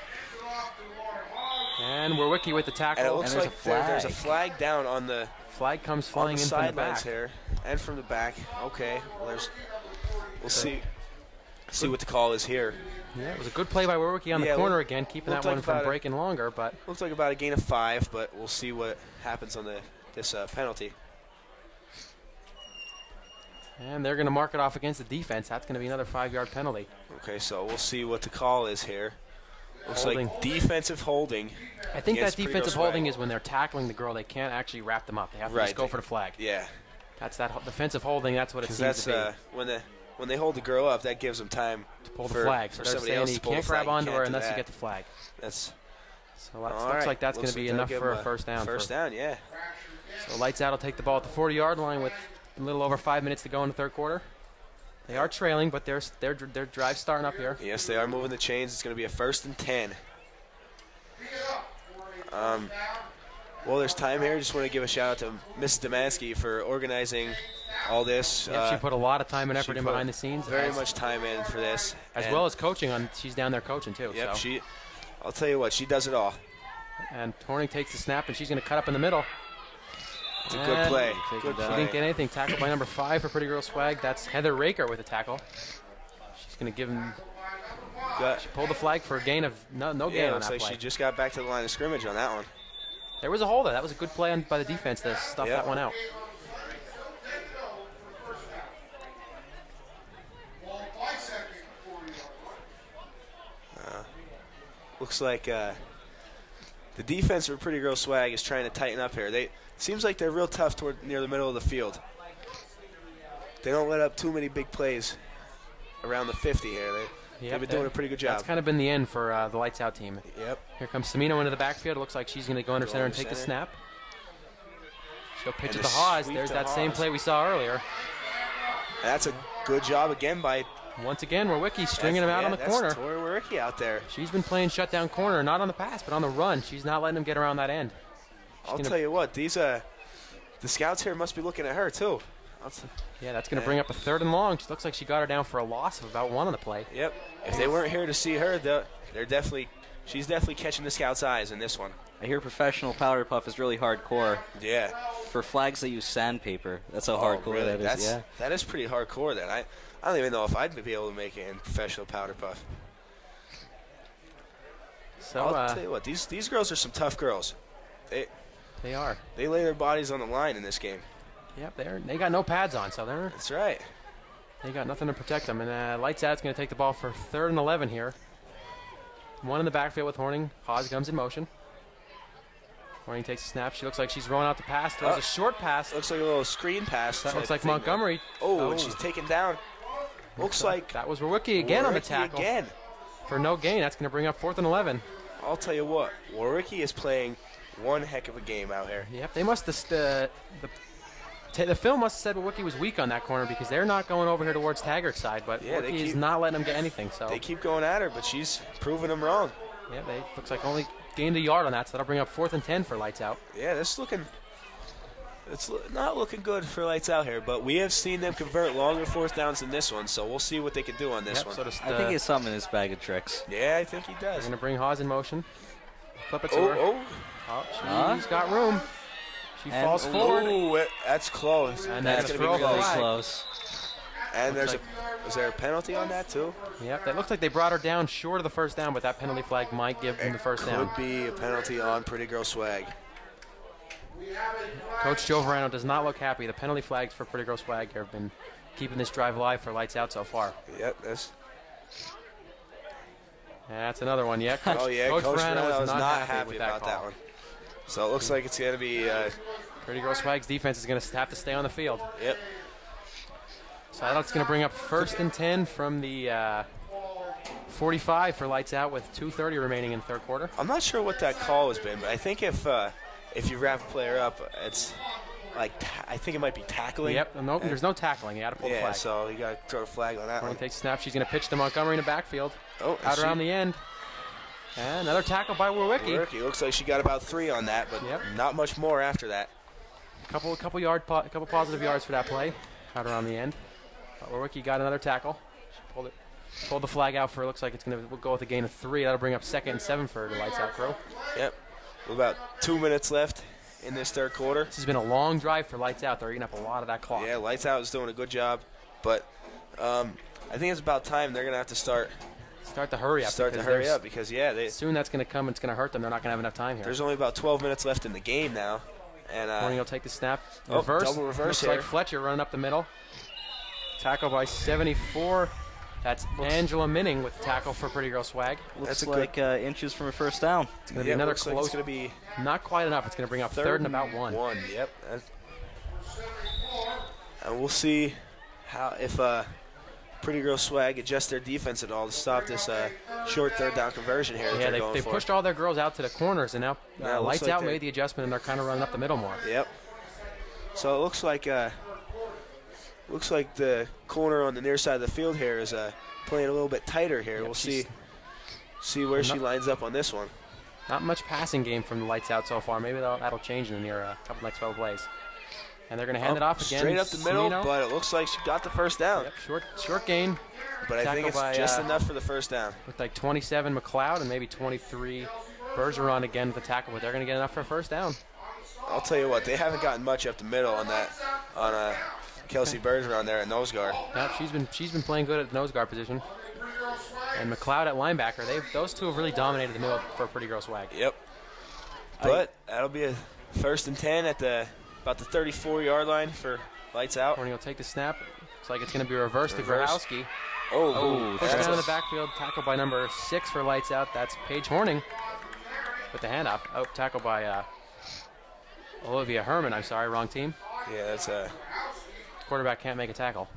And Wericke with the tackle. And it looks like there's a flag down on the flag comes flying in from the back here and from the back. Okay, well, we'll see what the call is here. Yeah, it was a good play by Wericke on the corner again, keeping that one from breaking longer. But looks like about a gain of 5, but we'll see what happens on this penalty. And they're going to mark it off against the defense. That's going to be another 5-yard penalty. Okay, so we'll see what the call is here. Looks like defensive holding. I think that defensive holding is when they're tackling the girl. They can't actually wrap them up. They have to just go for the flag. Yeah. That's that defensive holding. That's what it seems to be. When they hold the girl up, that gives them time to pull the flag. So they're saying you can't grab onto her unless you get the flag. So looks like that's going to be enough for a first down. First down, yeah. So Lights Out will take the ball at the 40-yard line with a little over 5 minutes to go in the third quarter. They are trailing, but their drive's starting up here. Yes, they are moving the chains. It's going to be a 1st and 10. Well, there's time here. Just want to give a shout out to Mrs. Demansky for organizing all this. Yep, she put a lot of time and effort in behind the scenes. Very much time in for this. As well as coaching. She's down there coaching, too. Yep, so. I'll tell you what, she does it all. And Horning takes the snap, and she's going to cut up in the middle. It's a good play. She didn't get anything. Tackled by number 5 for Pretty Girl Swag. That's Heather Raker with a tackle. She's going to give him. She pulled the flag for a gain of no gain on that play. Looks like she just got back to the line of scrimmage on that one. There was a hold there. That was a good play by the defense to stuff that one out. Looks like the defense for Pretty Girl Swag is trying to tighten up here. Seems like they're real tough near the middle of the field. They don't let up too many big plays around the 50 here. They've been doing a pretty good job. That's kind of been the end for the Lights Out team. Yep. Here comes Semino into the backfield. It looks like she's going to go under center and take the snap. She'll pitch it to Haas. There's that same play we saw earlier. And that's a good job again by... Once again, Wericke stringing him out on the corner. That's Tori Wericke out there. She's been playing shutdown corner, not on the pass, but on the run. She's not letting him get around that end. I'll tell you what, the scouts here must be looking at her too. Yeah, that's going to bring up a 3rd and long. She looks like she got her down for a loss of about 1 on the play. Yep. If they weren't here to see her, she's definitely catching the scouts' eyes in this one. I hear professional Powderpuff is really hardcore. Yeah. For flags that use sandpaper, that's how hardcore really? that is. That is pretty hardcore. Then I don't even know if I'd be able to make it in professional Powderpuff. So I'll tell you what, these girls are some tough girls. They are. They lay their bodies on the line in this game. Yep, they got no pads on, so they're. That's right. They got nothing to protect them. And Lights Out's going to take the ball for 3rd and 11 here. 1 in the backfield with Horning. Haas comes in motion. Horning takes a snap. She looks like she's rolling out the pass. Throws a short pass. Looks like a little screen pass. That looks like Montgomery. And she's taken down. Looks like that was Wericke again on the tackle. Again. For no gain. That's going to bring up 4th and 11. I'll tell you what, Wericke is playing one heck of a game out here. Yep, they must have the film must have said Wericke was weak on that corner because they're not going over here towards Taggart's side, but Wericke is not letting them get anything. So they keep going at her, but she's proving them wrong. Yeah, they looks like only gained a yard on that, so that'll bring up 4th and 10 for Lights Out. Yeah, it's not looking good for Lights Out here, but we have seen them convert longer 4th downs than this one, so we'll see what they can do on this one. So I think he has something in his bag of tricks. Yeah, I think he does. They're going to bring Haas in motion. Flip it to her. She's got room. She falls forward. Ooh, that's close. And that's going to be really close. And is there a penalty on that too? Yep, that looks like they brought her down short of the 1st down, but that penalty flag might give them the 1st down. Could be a penalty on Pretty Girl Swag. Coach Joe Varano does not look happy. The penalty flags for Pretty Girl Swag have been keeping this drive alive for Lights Out so far. Yep, that's... That's another one, yeah. Coach Varano is not happy about that one. So it looks like it's going to be... Pretty Girl Swag's defense is going to have to stay on the field. Yep. So that's going to bring up 1st and 10 from the 45 for Lights Out with 2:30 remaining in the third quarter. I'm not sure what that call has been, but I think if you wrap a player up, it's like I think it might be tackling. Yep. No, there's no tackling. You got to pull the flag. Yeah, so you got to throw a flag on that one. Takes a snap. She's going to pitch to Montgomery in the backfield. Oh, out around the end. And another tackle by Warwicki. Warwicki looks like she got about 3 on that, but not much more after that. Couple positive yards for that play, out around the end. But Warwicki got another tackle. She pulled the flag out for. Looks like it's going to go with a gain of 3. That'll bring up 2nd and 7 for the Lights Out crew. Yep. About 2 minutes left in this third quarter. This has been a long drive for Lights Out. They're eating up a lot of that clock. Yeah, Lights Out is doing a good job, but I think it's about time they're going to have to start to hurry up. Because soon that's going to come. It's going to hurt them. They're not going to have enough time here. There's only about 12 minutes left in the game now, and Horning will take the snap. Reverse. Double reverse Looks here. like Fletcher running up the middle. Tackle by 74. That's Angela Minning with the tackle for Pretty Girl Swag. Looks like inches from a first down. It's going to be another close. Like it's going to be not quite enough. It's going to bring up 3rd and about 1. Yep. And we'll see how if Pretty Girl Swag adjust their defense at all to stop this short 3rd down conversion here. Yeah, they pushed all their girls out to the corners, and now Lights Out made the adjustment, and they're kind of running up the middle more. Yep. So it looks like the corner on the near side of the field here is playing a little bit tighter here. We'll see where she lines up on this one. Not much passing game from the Lights Out so far. Maybe that'll change in the near next 12 plays. And they're going to hand it off again. Straight up the middle, but it looks like she got the first down. Yep, short gain. But I think it's just enough for the first down. With like 27 McLeod and maybe 23 Bergeron again with the tackle, but they're going to get enough for a first down. I'll tell you what, they haven't gotten much up the middle on Kelsey Bergeron there at nose guard. Yep, she's been playing good at the nose guard position. And McLeod at linebacker. Those two have really dominated the middle for Pretty Girl Swag. Yep. But that'll be a 1st and 10 at about the 34-yard line for Lights Out. Horning will take the snap. Looks like it's going to be reversed to Grahowski. Pushed down in the backfield. Tackle by number 6 for Lights Out. That's Paige Horning with the handoff. Tackle by Olivia Herman. I'm sorry, wrong team. Yeah, that's a... Quarterback can't make a tackle.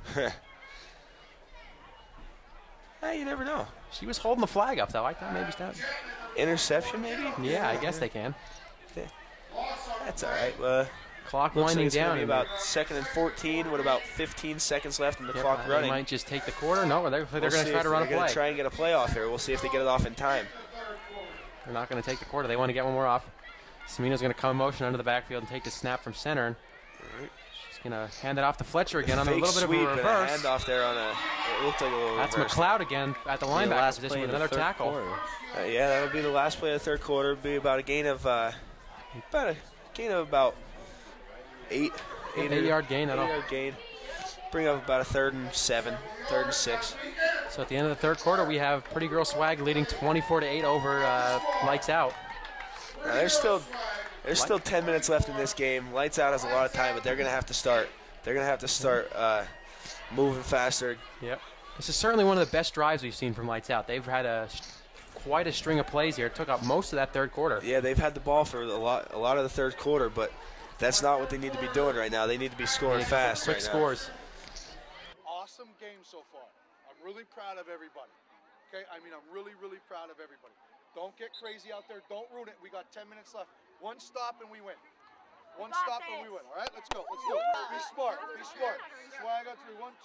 You never know. She was holding the flag up, though. I thought maybe that. Interception, maybe? Yeah, I guess they can. That's all right. Clock winding down. Be about 2nd and 14 with about 15 seconds left in the clock running. They might just take the quarter. No, they're going to try to run a play. They're going to try and get a play off here. We'll see if they get it off in time. They're not going to take the quarter. They want to get one more off. Semina's going to come in motion under the backfield and take the snap from center. She's going to hand it off to Fletcher again on a little bit of a reverse. And a handoff there on it looked like a little That's reverse. McLeod again at the linebacker position with another tackle. Yeah, that'll be the last play of the third quarter. It'll be about a gain of about 8 yard gain. 8-yard gain. Bring up about a 3rd and 7, 3rd and 6. So at the end of the third quarter, we have Pretty Girl Swag leading 24-8 over Lights Out. Now, there's still 10 minutes left in this game. Lights Out has a lot of time, but they're going to have to start. They're going to have to start moving faster. Yep. This is certainly one of the best drives we've seen from Lights Out. They've had quite a string of plays here. It took up most of that third quarter. Yeah, they've had the ball for a lot of the third quarter, but that's not what they need to be doing right now. They need to be scoring fast quick scores. Awesome game so far. I'm really proud of everybody. Okay, I'm really, really proud of everybody. Don't get crazy out there. Don't ruin it. We got 10 minutes left. One stop and we win. One stop and we win. All right, let's go. Let's do it. Be smart. Be smart. Swag on 3. 1,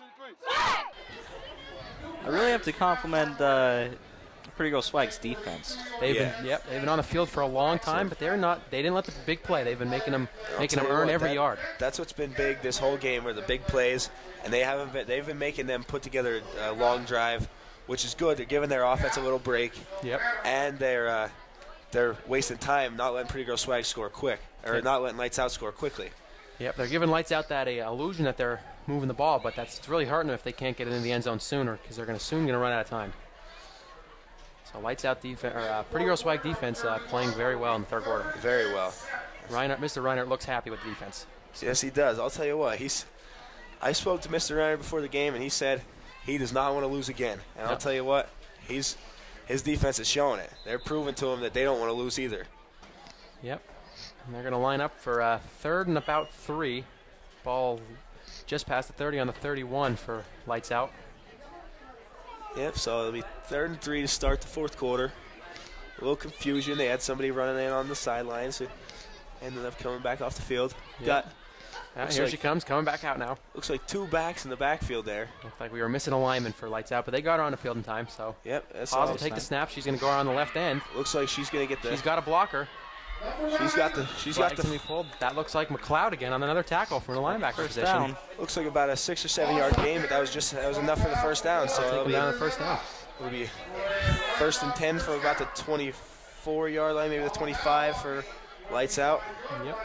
2, 3. I really have to compliment Pretty Girl Swag's defense. They've been on the field for a long time, but they didn't let the big play. They've been making them earn every yard. That's what's been big this whole game, are the big plays, and they've been making them put together a long drive, which is good. They're giving their offense a little break. Yep. And they're wasting time, not letting Pretty Girl Swag score quick, or not letting Lights Out score quickly. Yep, they're giving Lights Out that illusion that they're moving the ball, but it's really hurting them if they can't get it in the end zone sooner, because they're soon going to run out of time. So lights out defense, or Pretty Girl Swag defense playing very well in the third quarter. Very well. Mr. Reinhardt looks happy with the defense. Yes, he does. I'll tell you what. I spoke to Mr. Reinhardt before the game, and he said he does not want to lose again. And I'll tell you what, his defense is showing it. They're proving to him that they don't want to lose either. Yep. And they're going to line up for third and about 3. Ball just past the 30 on the 31 for lights out. Yep, so it'll be 3rd and 3 to start the fourth quarter. A little confusion. They had somebody running in on the sidelines who ended up coming back off the field. Yep. Here she comes, coming back out now. Looks like 2 backs in the backfield there. Looks like we were missing a lineman for lights out, but they got her on the field in time. So yep, that's Haas will take the snap. She's going to go around the left end. Looks like she's going to get the. She's got a blocker. She's got the. Pulled. That looks like McLeod again on another tackle from the linebacker position. Down. Looks like about a 6 or 7 yard gain, but that was enough for the first down. So it'll be down the first down. It'll be 1st and 10 from about the 24 yard line, maybe the 25 for lights out. Yep.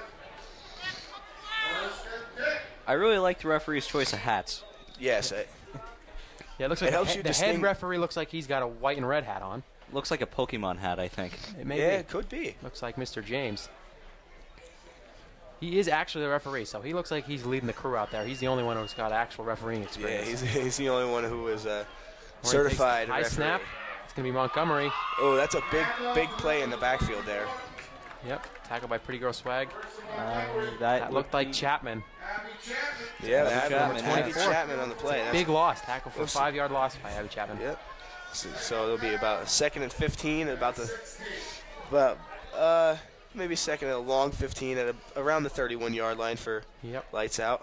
I really like the referee's choice of hats. Yes. Yeah, it looks like the head referee looks like he's got a white and red hat on. Looks like a Pokemon hat, I think. It could be. Looks like Mr. James. He is actually the referee, so he looks like he's leading the crew out there. He's the only one who's got actual refereeing experience. Yeah, he's the only one who is certified high referee. Snap. It's going to be Montgomery. Oh, that's a big play in the backfield there. Yep, tackled by Pretty Girl Swag. That looked like Chapman. Yeah, Abby Chapman on the play. That's big loss. Tackle for a 5 yard loss by Abby Chapman. Yep. So it'll be about 2nd and 15, maybe 2nd and a long 15 at around the 31 yard line for lights out.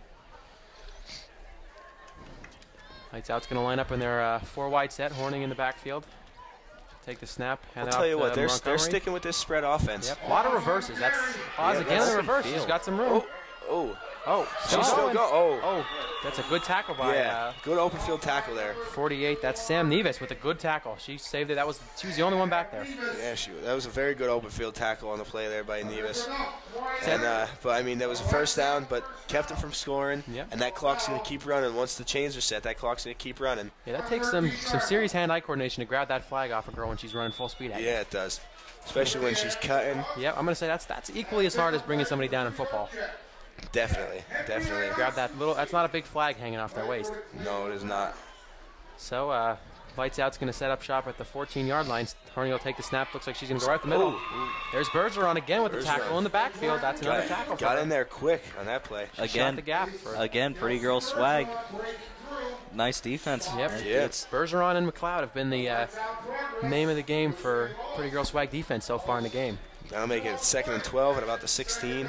Lights out's going to line up in their 4 wide set, Horning in the backfield. Take the snap. I'll tell you what, they're sticking with this spread offense. Yep. A lot of reverses. That's Oz again on the reverse. She's got some room. She's still going. Oh, that's a good tackle by. Good open field tackle there. 48. That's Sam Nevis with a good tackle. She saved it. She was the only one back there. Yeah, that was a very good open field tackle on the play there by Nevis. And but I mean that was a first down, but kept them from scoring. Yep. And that clock's going to keep running. Once the chains are set, that clock's going to keep running. Yeah, that takes some serious hand-eye coordination to grab that flag off a girl when she's running full speed at you. Yeah, it does. Especially when she's cutting. Yeah, I'm going to say that's equally as hard as bringing somebody down in football. Definitely. Grab that little. That's not a big flag hanging off their waist. No, it is not. So, lights out's going to set up shop at the 14-yard line. Horning will take the snap. Looks like she's going to go right the middle. Ooh. There's Bergeron again with the tackle in the backfield. That's another tackle. Got in there quick on that play. Shot the gap. Again, Pretty Girl Swag. Nice defense. Yep. It's Bergeron and McLeod have been the name of the game for Pretty Girl Swag defense so far in the game. That'll make it 2nd and 12 at about the 16.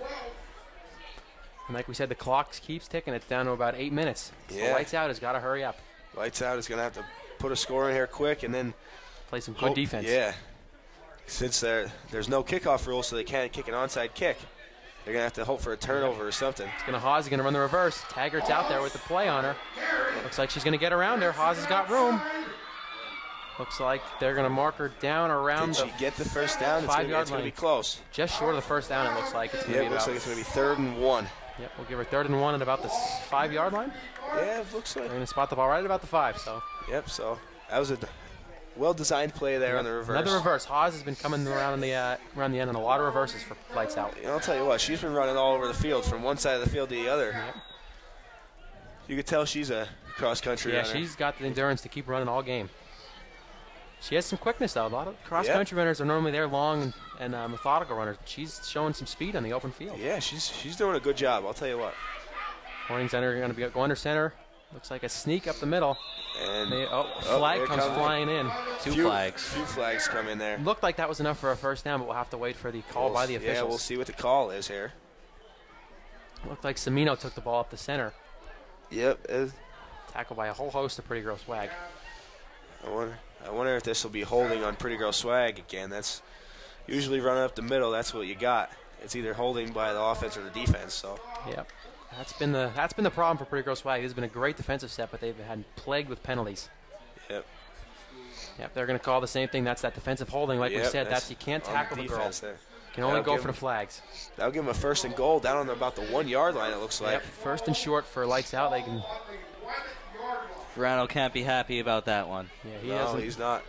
And like we said, the clock keeps ticking. It's down to about 8 minutes. So lights out has got to hurry up. Lights out is going to have to put a score in here quick and then play some good defense. Yeah. Since there's no kickoff rule, so they can't kick an onside kick. They're going to have to hope for a turnover or something. It's going to Haas. He's going to run the reverse. Taggart's out there with the play on her. Looks like she's going to get around her. Haas has got room. Looks like they're going to mark her down around Did she get the first down? It's 5 yard line. It's going to be close. Just short of the first down, it looks like. It looks like it's going to be 3rd and 1. Yep, we'll give her 3rd and 1 at about the 5 yard line. Yeah, it looks like. They're going to spot the ball right at about the 5. So. Yep, so that was a well-designed play there on the reverse. Another reverse. Haas has been coming around the end and a lot of reverses for lights out. I'll tell you what, she's been running all over the field from one side of the field to the other. Yep. You could tell she's a cross-country runner. Yeah, she's got the endurance to keep running all game. She has some quickness, though. A lot of cross-country runners are normally there long and methodical runners. She's showing some speed on the open field. Yeah, she's doing a good job, I'll tell you what. Horning's going to go under center. Looks like a sneak up the middle. And flag comes flying in. Two flags. Few flags come in there. Looked like that was enough for a first down, but we'll have to wait for the call by the officials. Yeah, we'll see what the call is here. Looked like Semino took the ball up the center. Yep. Tackled by a whole host of Pretty Girl Swag. I wonder if this will be holding on Pretty Girl Swag again. That's usually running up the middle. That's what you got. It's either holding by the offense or the defense. So. Yep. That's been the problem for Pretty Girl Swag. It's been a great defensive set, but they've had plagued with penalties. Yep. Yep. They're going to call the same thing. That's that defensive holding. Like we said, that's you can't tackle the girl. You can only go for the flags. That'll give them a 1st and goal down on about the 1 yard line. It looks like. Yep. 1st and short for lights out. They can. Varano can't be happy about that one. Yeah, he's not.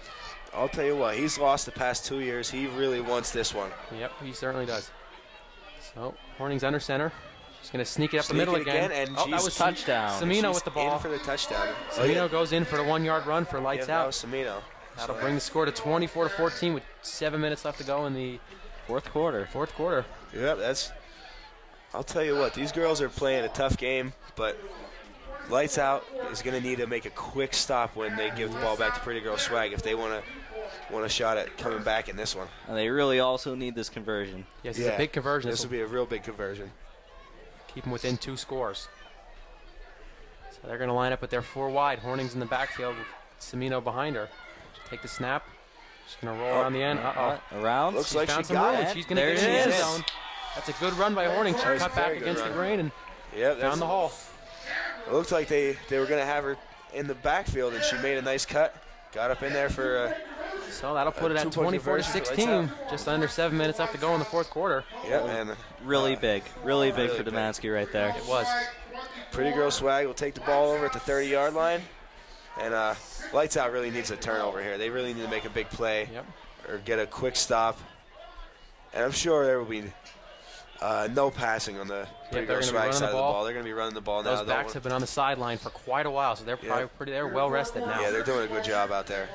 I'll tell you what, he's lost the past 2 years. He really wants this one. Yep, he certainly does. So Horning's under center. She's going to sneak it up the middle again. And that was touchdown. Semino with the ball. In for the touchdown. Semino goes in for the 1-yard run for lights out. That was Semino. That'll bring the score to 24-14 with 7 minutes left to go in the fourth quarter. Yep, that's. I'll tell you what, these girls are playing a tough game, but Lights Out is going to need to make a quick stop when they give the ball back to Pretty Girl Swag if they want a shot at coming back in this one. And they really also need this conversion. Yes, it's a big conversion. This will be a real big conversion. Keep them within 2 scores. So they're going to line up with their 4 wide. Horning's in the backfield with Semino behind her. Take the snap. She's going to roll around the end. Around. Looks like found she some room. got it. She's going to get in the end zone. That's a good run by Horning. She cut back against the grain and found the hole. It looked like they were going to have her in the backfield, and she made a nice cut. Got up in there for so that'll put it at 24-16. Just under 7 minutes left to go in the fourth quarter. Yeah, man. Really big for Demansky right there. It was. Pretty Girl Swag will take the ball over at the 30-yard line. And Lights Out really needs a turnover here. They really need to make a big play or get a quick stop. And I'm sure there will be no passing on the Pretty Girl Swag side of the ball. They're going to be running the ball now. Those backs have been on the sideline for quite a while, so they're probably they're well rested now. Yeah, they're doing a good job out there.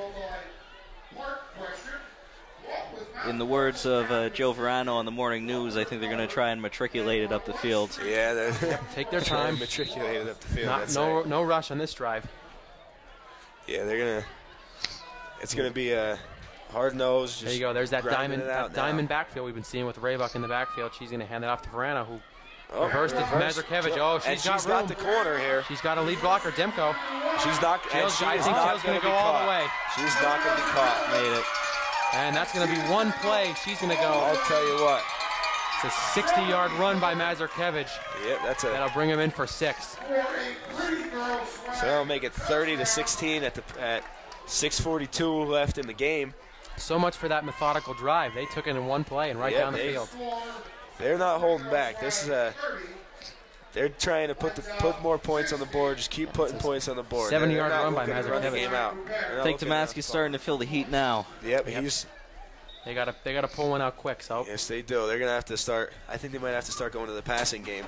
In the words of Joe Varano on the morning news, I think they're going to try and matriculate it up the field. Yeah, take their time. Matriculate it up the field. No rush on this drive. Yeah, it's gonna be a hard nose. There you go. There's that diamond backfield we've been seeing with Raybuck in the backfield. She's gonna hand it off to Varano, who reversed it to Mazurkevich. Oh, she's got the corner here. She's got a lead blocker, Demko. She's not. I think Jill's gonna go all the way. She's not gonna be caught. Made it. And that's gonna be one play. She's gonna go. I'll tell you what. It's a 60-yard run by Mazurkevich. Yep, that'll bring him in for 6. So that'll make it 30-16 at 6:42 left in the game. So much for that methodical drive. They took it in one play and down the field. They're not holding back. This is they're trying to put more points on the board. Just keep putting points on the board. 70-yard run by Mazurkevich. I think Demansky's starting to feel the heat now. Yep. They gotta pull one out quick. So yes, they do. They're gonna have to start. I think they might have to start going to the passing game.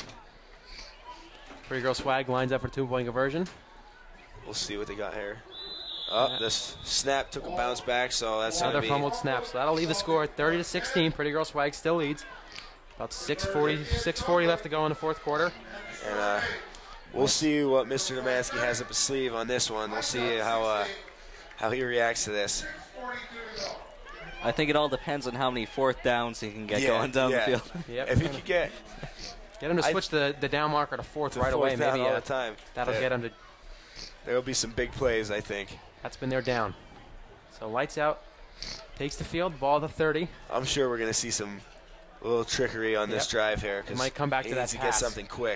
Pretty Girl Swag lines up for 2-point conversion. We'll see what they got here. This snap took a bounce back, so that's another fumbled snap. So that'll leave the score at 30-16. Pretty Girl Swag still leads. About 6:40 left to go in the fourth quarter. And we'll see what Mr. Demansky has up his sleeve on this one. We'll see how he reacts to this. I think it all depends on how many fourth downs he can get going down the field. Yep. If he could get him to switch the down marker to fourth right away, maybe all the time. That'll get him to. There will be some big plays, I think. That's been their down. So Lights Out takes the field, ball to 30. I'm sure we're going to see some little trickery on this drive here. It might come back to that pass. Get something quick.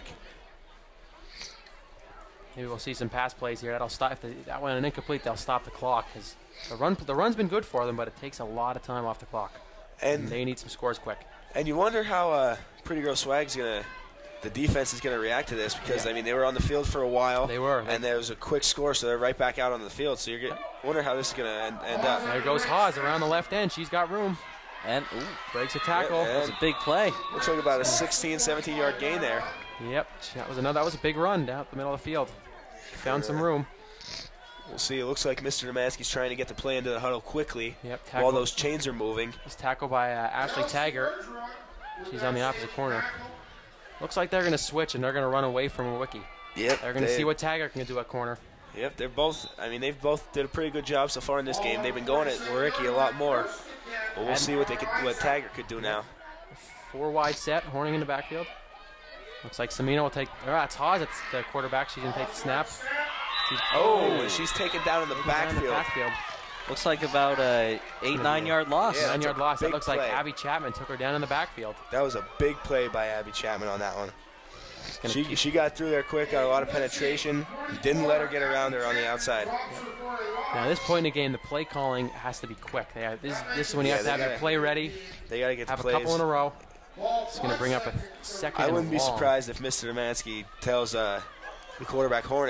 Maybe we'll see some pass plays here. That'll stop. If that went an incomplete, they'll stop the clock because the run's been good for them, but it takes a lot of time off the clock. And they need some scores quick. And you wonder how Pretty Girl Swag's the defense is gonna react to this because I mean they were on the field for a while. They were. And there was a quick score, so they're right back out on the field. So wonder how this is gonna end up. There goes Haas around the left end. She's got room. And breaks a tackle. That was a big play. Looks like about a 16, 17-yard gain there. Yep, that was a big run down the middle of the field. Found some room. We'll see. It looks like Mr. Demansky's trying to get the play into the huddle quickly while those chains are moving. It's tackled by Ashley Taggart. She's on the opposite corner. Looks like they're going to switch and they're going to run away from Wiki. Yep. They're going to see what Taggart can do at corner. Yep, they've both did a pretty good job so far in this game. They've been going at Wiki a lot more. But we'll see what Taggart could do now. 4 wide set, Horning in the backfield. Looks like Semino will take. It's Haas. It's the quarterback. She's gonna take the snap. She's taken down in the backfield. Looks like about a 8-9 yard loss. Yeah, 9-yard loss. It looks like Abby Chapman took her down in the backfield. That was a big play by Abby Chapman on that one. She got through there quick, got a lot of penetration. Didn't let her get around her on the outside. Now, at this point in the game, the play calling has to be quick. This is when you have to have your play ready. They got to get have a couple in a row. It's going to bring up a second. I wouldn't be surprised if Mr. Demansky tells the quarterback Horning,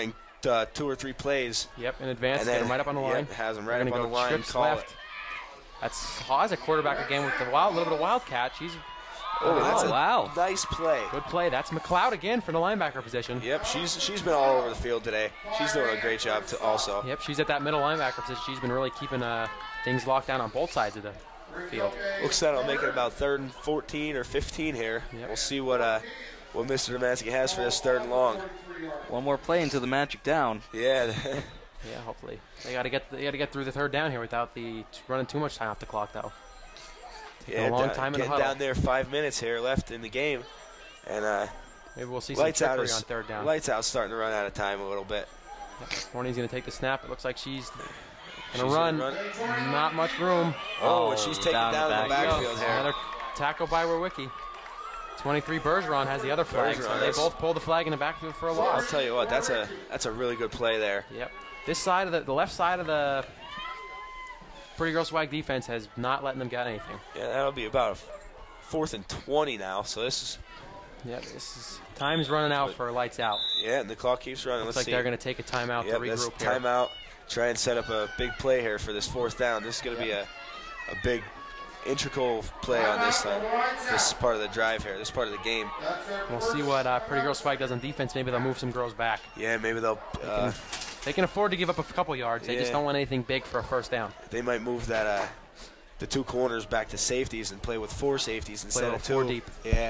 2 or 3 plays. Yep, in advance. Get him right up on the line. Yep, has him right up on the line. Trips left. That's Haas at quarterback again with the little bit of wildcat. She's that's a nice play. Good play. That's McLeod again for the linebacker position. Yep, she's been all over the field today. She's doing a great job also. Yep, she's at that middle linebacker position. She's been really keeping things locked down on both sides of the field. Looks like I'll make it about 3rd and 14 or 15 here. Yep. We'll see what Mr. Domanski has for this 3rd and long. One more play into the magic down. Yeah. Yeah, hopefully. They got to get through the 3rd down here without running too much time off the clock, though. Yeah, a long time in the huddle. Down there, 5 minutes here left in the game, and maybe we'll see some trickery on 3rd down. Lights Out starting to run out of time a little bit. Yep. Horny's going to take the snap. It looks like she's going to run. Not much room. Oh, and she's taken down in the backfield here. Another tackle by Werwicki. 23 Bergeron has the other flag. So they both pull the flag in the backfield for a loss. I'll tell you what, that's a really good play there. Yep. This side of the left side of the Pretty Girl Swag defense has not letting them get anything. Yeah, that'll be about 4th and 20 now. So this is. Yeah, time's running out for Lights Out. Yeah, and the clock keeps running. Looks like they're going to take a timeout to regroup here. Timeout. Try and set up a big play here for this 4th down. This is going to be a big, integral play on this part of the drive here, this part of the game. We'll see what Pretty Girl Swag does on defense. Maybe they'll move some girls back. Yeah, maybe they'll. They can afford to give up a couple yards. They just don't want anything big for a 1st down. They might move that the 2 corners back to safeties and play with 4 safeties instead of 2. 4 deep. Yeah.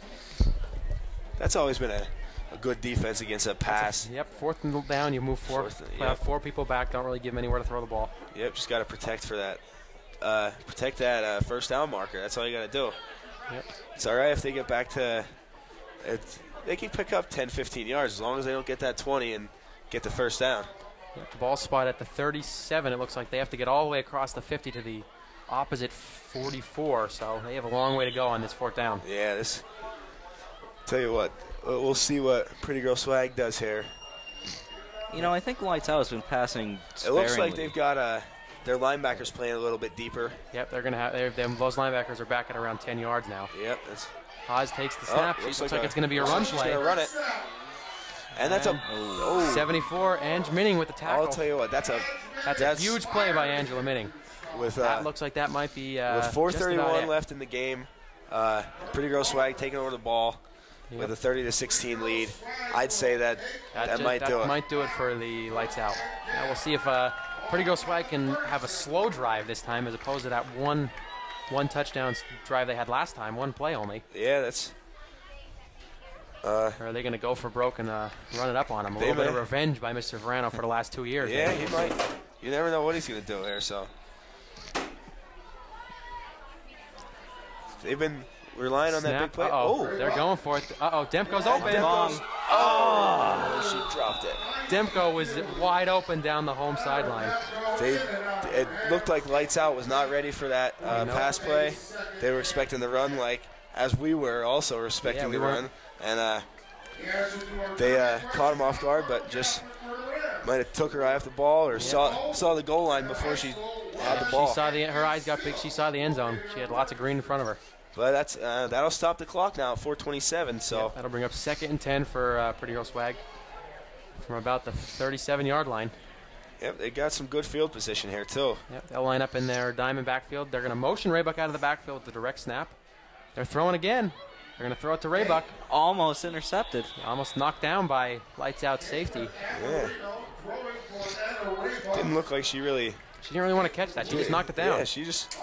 That's always been a good defense against a pass. Yep, 4th and down, you move 4. Play 4 people back. Don't really give them anywhere to throw the ball. Yep, just got to protect for that. Protect that 1st down marker. That's all you got to do. Yep. It's all right if they get back to. They can pick up 10, 15 yards as long as they don't get that 20 and get the 1st down. Yep, the ball spot at the 37. It looks like they have to get all the way across the 50 to the opposite 44. So they have a long way to go on this 4th down. Yeah, tell you what, we'll see what Pretty Girl Swag does here. You know, I think Lights Out has been passing sparingly. It looks like they've got their linebackers playing a little bit deeper. Yep, they're going to have those linebackers are back at around 10 yards now. Yep. Haas takes the snap. Looks like it's going to be a run play. She's going to run it. And that's 74, Ange Minning with the tackle. I'll tell you what, that's a huge play by Angela Minning. That looks like that might be with 4:31 left in the game. Pretty Girl Swag taking over the ball with a 30-16 lead. I'd say that might do it. Might do it for the Lights Out. Now we'll see if Pretty Girl Swag can have a slow drive this time as opposed to that one touchdown drive they had last time, 1 play only. Yeah, that's. Or are they going to go for broke and run it up on him? A little bit of revenge by Mr. Varano for the last 2 years. Yeah, he might. You never know what he's going to do there. So they've been relying on that big play. They're going for it. Demko's open. She dropped it. Demko was wide open down the home sideline. It looked like Lights Out was not ready for that pass play. They were expecting the run, as we were also expecting the run. And they caught him off guard, but just might have took her eye off the ball or saw the goal line before she had the ball. Her eyes got big. She saw the end zone. She had lots of green in front of her. But that'll stop the clock now at 4:27. So that'll bring up 2nd and 10 for Pretty Girl Swag from about the 37-yard line. Yep, they got some good field position here too. Yep, they'll line up in their diamond backfield. They're going to motion Raybuck out of the backfield with the direct snap. They're throwing again. They're going to throw it to Raybuck. Almost intercepted. Almost knocked down by Lights Out safety. Yeah. Didn't look like she didn't really want to catch that. She just knocked it down. Yeah, she just.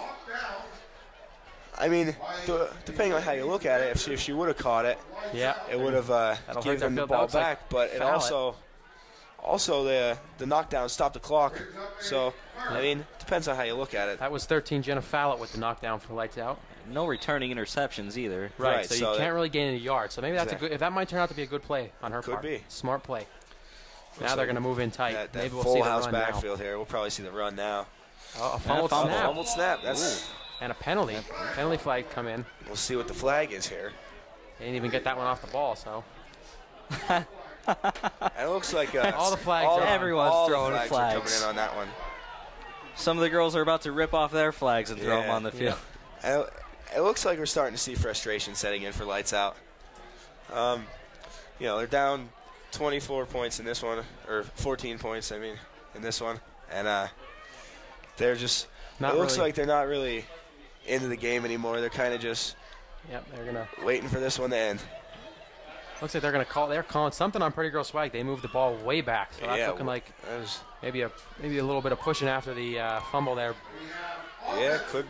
I mean, depending on how you look at it, if she would have caught it, it would have given the ball back. But it also the knockdown stopped the clock. So I mean, depends on how you look at it. That was 13 Jenna Fallett with the knockdown for Lights Out. No returning interceptions either. Right, so you can't really gain any yards. So maybe that's a good. If that might turn out to be a good play on her part. Could be. Smart play. Now they're going to move in tight. Maybe we'll see the house run backfield here. We'll probably see the run now. A fumbled snap. Fumbled snap. And a penalty. Penalty flag come in. We'll see what the flag is here. They didn't even get that one off the ball, so. And it looks like all the flags. Everyone's throwing flags. Coming in on that one. Some of the girls are about to rip off their flags and throw them on the field. Yeah. It looks like we're starting to see frustration setting in for Lights Out. They're down 24 points in this one, or 14 points, I mean, in this one. And they're just, it looks like they're not really into the game anymore. They're kind of just waiting for this one to end. Looks like they're calling something on Pretty Girl Swag. They moved the ball way back, so that's looking like maybe a little bit of pushing after the fumble there. Yeah, could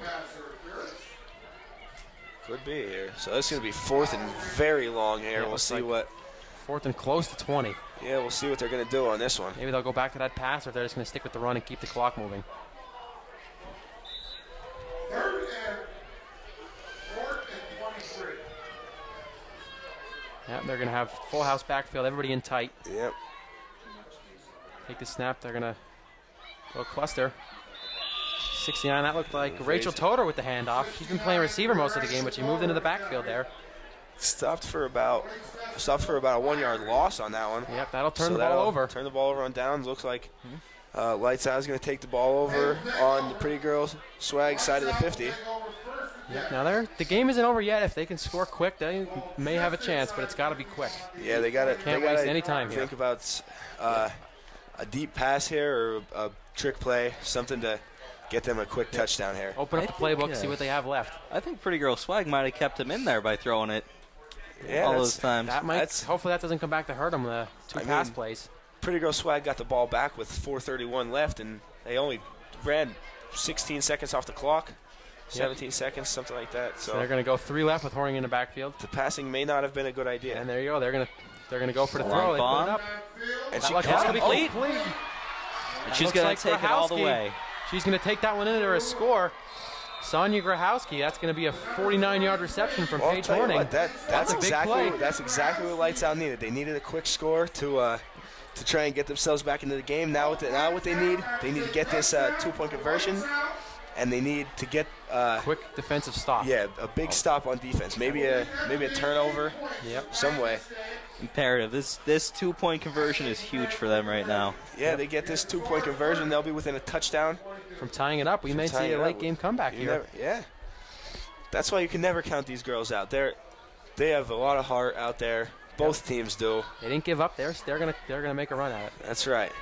be here. So this is going to be 4th and very long here. We'll see what. 4th and close to 20. Yeah, we'll see what they're going to do on this one. Maybe they'll go back to that pass, or if they're just going to stick with the run and keep the clock moving. 3rd and 23. Yeah, they're going to have full house backfield, everybody in tight. Yep. Take the snap. They're going to go cluster. 69, that looked like Rachel Toder with the handoff. She's been playing receiver most of the game, but she moved into the backfield there. Stopped for about a 1-yard loss on that one. Yep, that'll turn the ball over. Turn the ball over on downs. Looks like Lights Out is going to take the ball over on the Pretty Girls Swag side of the 50. Yep, now the game isn't over yet. If they can score quick, they may have a chance, but it's got to be quick. Yeah, they got to. Can't waste any time here. Think about a deep pass here or a trick play, something to get them a quick touchdown here. Open up the playbook, see what they have left. I think Pretty Girl Swag might have kept him in there by throwing it all those times. Hopefully that doesn't come back to hurt them, the two pass plays. Pretty Girl Swag got the ball back with 4:31 left, and they only ran 16 seconds off the clock. 17 seconds, something like that. So they're going to go 3 left with Horning in the backfield. The passing may not have been a good idea. And there you go. They're going to go for the throw. They put it up. And she caught it. Complete. And she's going to take it all the way. She's going to take that one in there as a score. Sonia Grahowski, that's going to be a 49-yard reception from Paige Horning. That's exactly what Lights Out needed. They needed a quick score to try and get themselves back into the game. Now what they need to get this 2-point conversion, and they need to get quick defensive stop. Yeah, a big stop on defense. Maybe a turnover. Yep. Some way. Imperative. This 2-point conversion is huge for them right now. Yeah, they get this 2-point conversion, they'll be within a touchdown. From tying it up, we may see a late game comeback here. Yeah. That's why you can never count these girls out. They have a lot of heart out there. Both teams do. They didn't give up. They're gonna make a run at it. That's right.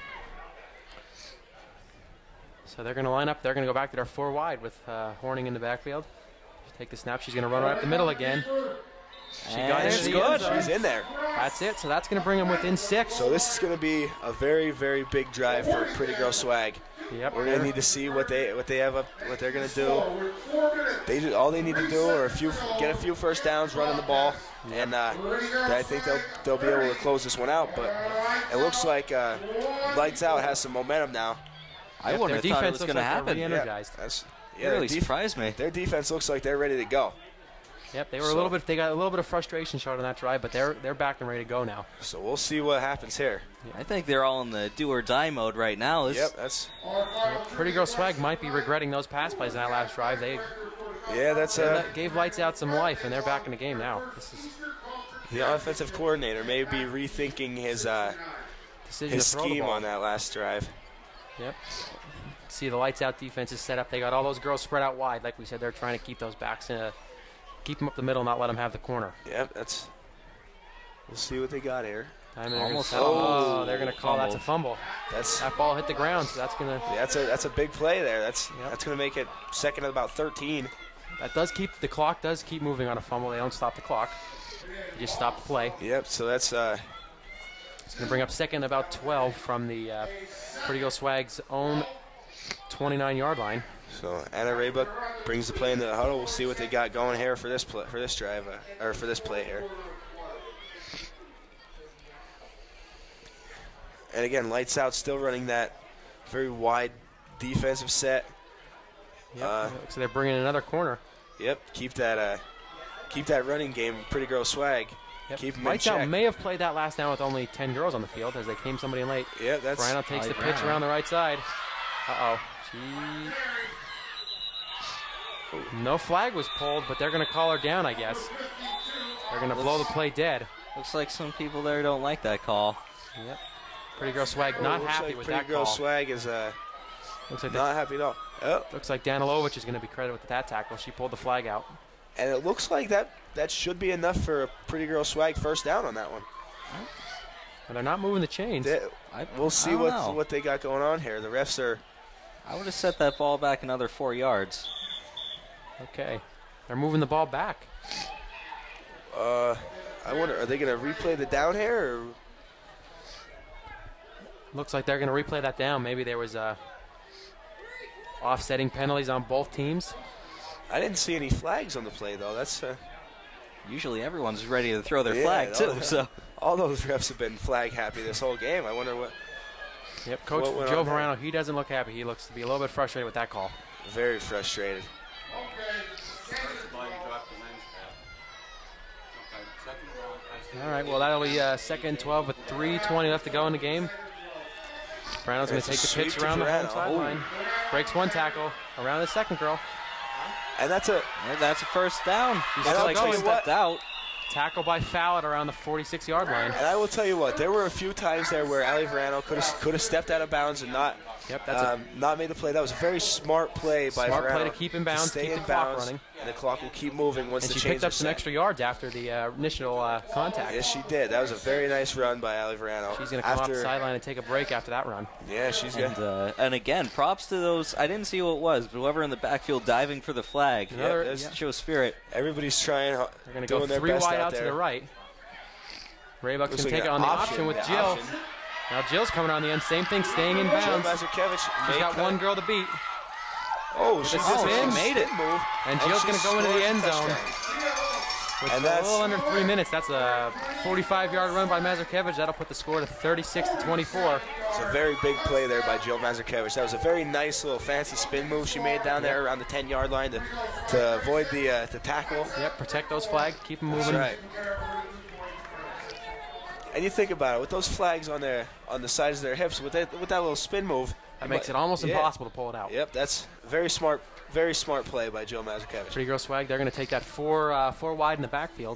So they're gonna line up. They're gonna go back to their 4 wide with Horning in the backfield. Take the snap. She's gonna run right up the middle again. She got it. She's good. She's in there. That's it. So that's going to bring them within 6. So this is going to be a very, very big drive for Pretty Girl Swag. Yep. We're going to need to see what they're going to do. All they need to do are get a few first downs, running the ball, and I think they'll be able to close this one out. But it looks like Lights Out has some momentum now. I wouldn't have thought it was going to happen. It really surprised me. Their defense looks like they're ready to go. Yep, they got a little bit of frustration showed on that drive, but they're back and ready to go now. So we'll see what happens here. I think they're all in the do or die mode right now. Pretty Girl Swag might be regretting those pass plays in that last drive. They gave Lights Out some life, and they're back in the game now. The offensive coordinator may be rethinking his scheme on that last drive. Yep. See, the Lights Out defense is set up. They got all those girls spread out wide. Like we said, they're trying to keep those backs keep them up the middle, not let them have the corner. Yep, we'll see what they got here. They're going to call that's a fumble. That ball hit the ground, so that's going to. That's a big play there. That's going to make it second at about 13. The clock does keep moving on a fumble. They don't stop the clock. They just stop the play. Yep. So that's. It's going to bring up second about 12 from the Pretty Girl Swag's own 29-yard line. So Anna Raybuck brings the play into the huddle. We'll see what they got going here for this drive or for this play here. And again, Lights Out still running that very wide defensive set. Yep. So they're bringing another corner. Yep. Keep that running game. Pretty Girl Swag. Yep. Keep them Lights in check. Out may have played that last down with only 10 girls on the field as they came somebody in late. Yep. Varano takes the pitch around the right side. No flag was pulled, but they're going to call her down, I guess. They're going to blow the play dead. Looks like some people there don't like that call. Yep. Pretty Girl Swag not happy with that call. Pretty Girl Swag is not happy at all. Oh. Looks like Danilovich is going to be credited with that tackle. She pulled the flag out. And it looks like that should be enough for a Pretty Girl Swag first down on that one. And they're not moving the chains. We'll see what they got going on here. The refs are... I would have set that ball back another 4 yards. Okay. They're moving the ball back. I wonder, are they going to replay the down here? Or? Looks like they're going to replay that down. Maybe there was offsetting penalties on both teams. I didn't see any flags on the play, though. That's usually everyone's ready to throw their flag, too. So all those refs have been flag happy this whole game. I wonder what... Yep, Coach Joe Varano, he doesn't look happy. He looks to be a little bit frustrated with that call. Very frustrated. All right, well, that'll be second and 12 with 3:20 left to go in the game. Varano's going to take the pitch around the home sideline. Breaks one tackle around the second girl. And that's a first down. He's still like stepped out. Tackle by Fallett around the 46-yard line. And I will tell you what, there were a few times there where Ali Varano could have stepped out of bounds and not made the play. That was a very smart play by Varano. Smart play to keep in bounds, keep the clock running. And the clock will keep moving once the chains are set. And she picked up some extra yards after the initial contact. Yes, she did. That was a very nice run by Ali Varano. She's going to come off the sideline and take a break after that run. Yeah, she's good. And again, props to those. I didn't see who it was, but whoever in the backfield diving for the flag. Shows spirit. Everybody's trying. They're going to go 3 wide out to the right. Raybuck's going to take it on the option with Jill. Now Jill's coming on the end. Same thing, staying in bounds. She's got one girl to beat. Oh, she made it. And Jill's going to go into the end zone. And that's a little under 3 minutes. That's a 45-yard run by Mazurkiewicz. That'll put the score to 36-24. It's a very big play there by Jill Mazurkiewicz. That was a very nice little fancy spin move she made down there around the 10-yard line to avoid the tackle. Yep, protect those flags, keep them moving. That's right. And you think about it, with those flags on the sides of their hips, with that little spin move, that makes it almost impossible to pull it out. Yep, that's very smart play by Jill Mazurkiewicz. Pretty girl swag. They're going to take that four wide in the backfield.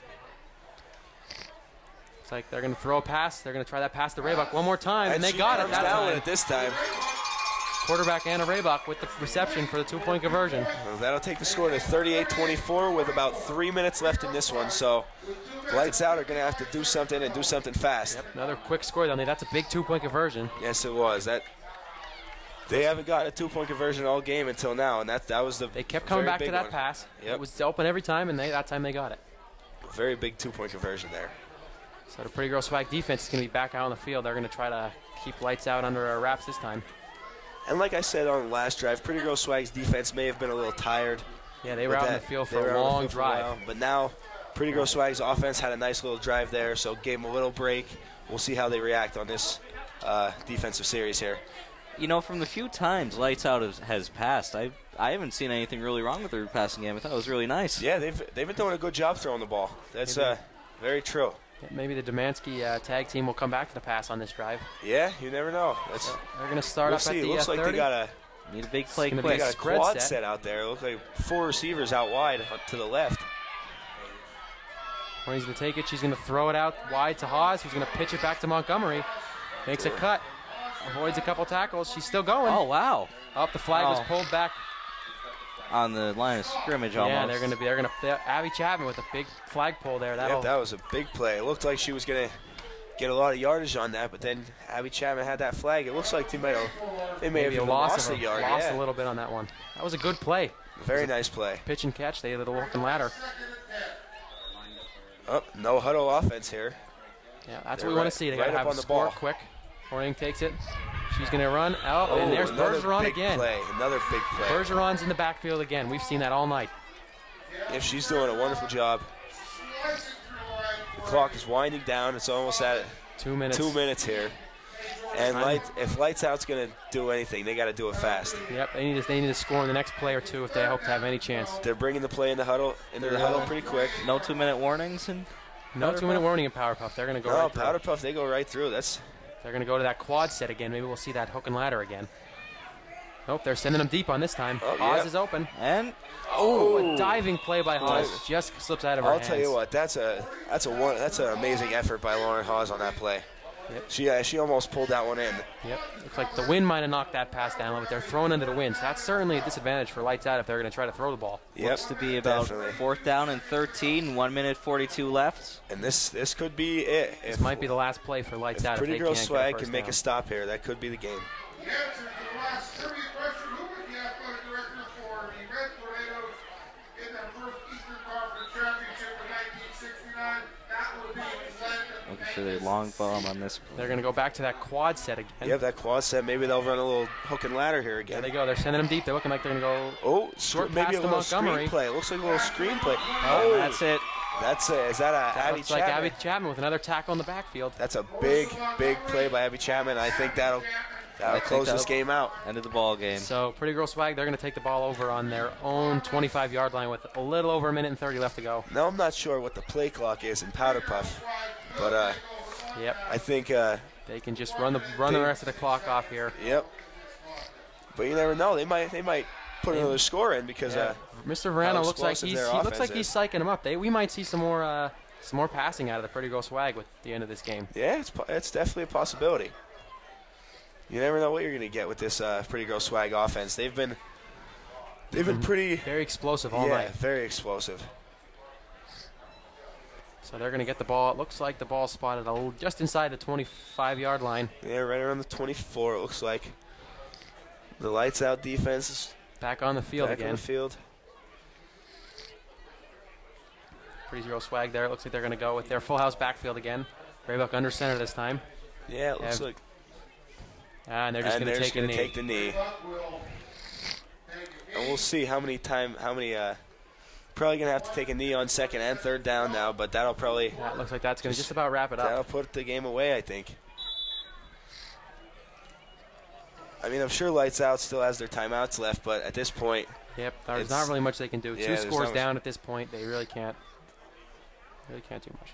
It's like they're going to throw a pass. They're going to try that pass to Raybuck one more time, and they got it that time. This time. Quarterback Anna Raybuck with the reception for the 2-point conversion. Well, that'll take the score to 38-24 with about 3 minutes left in this one. So Lights Out are going to have to do something and do something fast. Yep, another quick score down there. That's a big 2-point conversion. Yes, it was. They haven't got a 2-point conversion all game until now, and that was the. They kept coming back to that pass. Yep. It was open every time, and that time they got it. A very big 2-point conversion there. So the Pretty Girl Swag defense is going to be back out on the field. They're going to try to keep Lights Out under wraps this time. And like I said on the last drive, Pretty Girl Swag's defense may have been a little tired. Yeah, they were out on the field for a long drive. But now Pretty Girl Swag's offense had a nice little drive there, so gave them a little break. We'll see how they react on this defensive series here. You know, from the few times Lights Out has passed, I haven't seen anything really wrong with their passing game. I thought it was really nice. Yeah, they've been doing a good job throwing the ball. That's very true. Maybe the Demansky tag team will come back to the pass on this drive. Yeah, you never know. They're going to start up at the 30. Looks like they got need a big play quick. They got a quad set out there. It looks like 4 receivers out wide to the left. He's going to take it. She's going to throw it out wide to Haas, who's going to pitch it back to Montgomery. Makes a cut. Avoids a couple tackles. She's still going. Oh, wow. The flag was pulled back. On the line of scrimmage almost. Yeah, they're going to Abby Chapman with a big flag pull there. That was a big play. It looked like she was going to get a lot of yardage on that, but then Abby Chapman had that flag. It looks like they may have lost a yard. Lost a little bit on that one. That was a good play. Very nice play. Pitch and catch. They did a walking ladder. No huddle offense here. Yeah, that's what we want to see. They got to have a score quick. Horning takes it. She's going to run out, and there's Bergeron again. Another big play. Bergeron's in the backfield again. We've seen that all night. If she's doing a wonderful job. The clock is winding down. It's almost at 2 minutes. 2 minutes here. And if Lights Out's going to do anything, they got to do it fast. Yep, they need to score in the next play or two if they hope to have any chance. They're bringing the play in the huddle pretty quick. No 2-minute warnings no 2-minute warning in Powderpuff. They're going to go right through. Powderpuff, they go right through. They're going to go to that quad set again. Maybe we'll see that hook and ladder again. Nope, they're sending them deep on this time. Haas is open. And a diving play by Haas. Just slips out of her hands. I'll tell you what, that's an amazing effort by Lauren Haas on that play. Yep. She almost pulled that one in. Yep. Looks like the wind might have knocked that pass down, but they're throwing into the wind. So that's certainly a disadvantage for Lights Out if they're going to try to throw the ball. Yep. Looks to be about 4th down and 13, 1 minute 42 left. And this could be it. This might be the last play for Lights Out. Pretty Girl Swag can make a stop here. That could be the game. The answer to the last trivia question: who was the athletic director for the Red Tornadoes in their first Eastern Conference Championship in 1969? That would be Glenn. Looking for the long bomb on this. They're going to go back to that quad set again. Yep, that quad set. Maybe they'll run a little hook and ladder here again. There they go. They're sending them deep. They're looking like they're going to go short maybe past a little Montgomery. screenplay. It looks like a little screenplay. Oh, that's it. That's it. Is that Abby looks Chapman? like Abby Chapman with another tackle in the backfield. That's a big play by Abby Chapman. I think that'll close this game out. End of the ball game. So Pretty Girl Swag, they're going to take the ball over on their own 25-yard line with a little over a minute and 30 left to go. Now I'm not sure what the play clock is in Powderpuff, but yep, I think they can just run the rest of the clock off here. Yep. But you never know. They might put another score in because Mr. Varano looks like he's psyching them up. We might see some more passing out of the Pretty Girl Swag with the end of this game. Yeah, it's definitely a possibility. You never know what you're going to get with this Pretty Girl Swag offense. They've been pretty very explosive all night. Yeah, very explosive. So they're going to get the ball. It looks like the ball spotted just inside the 25-yard line. Yeah, right around the 24. It looks like the Lights Out defense is back on the field again. Back on the field. Pretty Girl Swag there. It looks like they're going to go with their full house backfield again. Raybuck under center this time. Yeah, it looks like. And they're just going to take a knee. Take the knee. And we'll see how many probably going to have to take a knee on 2nd and 3rd down now, but that'll probably. That looks like that's going to just about wrap it up. That'll put the game away, I think. I mean, I'm sure Lights Out still has their timeouts left, but at this point. Yep, there's not really much they can do. Yeah, 2 scores down at this point. They really can't do much.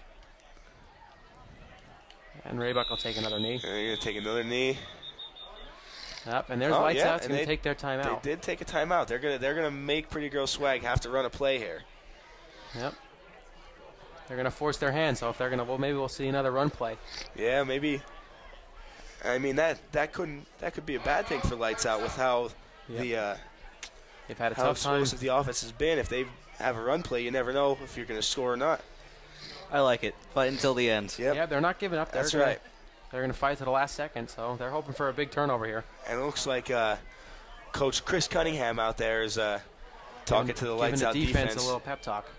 And Raybuck will take another knee. They're going to take another knee. Yep, and there's Lights Out. Going to take their timeout. They did take a timeout. They're gonna make Pretty Girl Swag have to run a play here. Yep. They're gonna force their hand. So if they're gonna, maybe we'll see another run play. Yeah, maybe. I mean that could be a bad thing for Lights Out with how they've had a tough explosive the offense has been. If they have a run play, you never know if you're gonna score or not. I like it. Fight until the end. Yep. Yeah, they're not giving up. That's right. They're going to fight to the last second, so they're hoping for a big turnover here. And it looks like Coach Chris Cunningham out there is talking to the Lights Out defense. A little pep talk.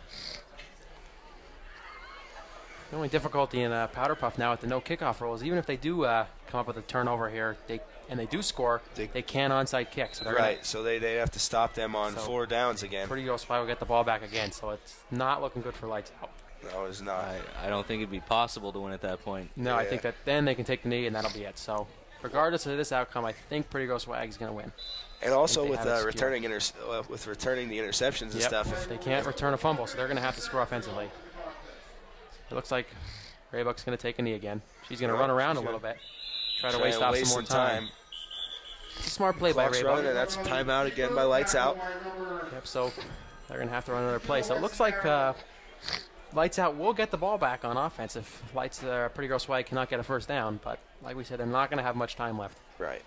The only difficulty in Powderpuff now with the no kickoff rules, even if they do come up with a turnover here, they do score, they can onside kick. So so they have to stop them on 4 downs again. Pretty Girl Swag will get the ball back again, so it's not looking good for Lights Out. No, it's not. I don't think it'd be possible to win at that point. No, I think that then they can take the knee and that'll be it. So regardless of this outcome, I think Pretty Girl Swag is going to win. And also with returning the interceptions and stuff. They can't return a fumble, so they're going to have to score offensively. It looks like Raybuck's going to take a knee again. She's going to run around a little bit, try to waste off some more time. It's a smart play by Raybuck. And that's a timeout again by Lights Out. Yep, so they're going to have to run another play. So it looks like Lights Out will get the ball back on offense if Pretty Girl Swag cannot get a first down. But like we said, they're not going to have much time left. Right.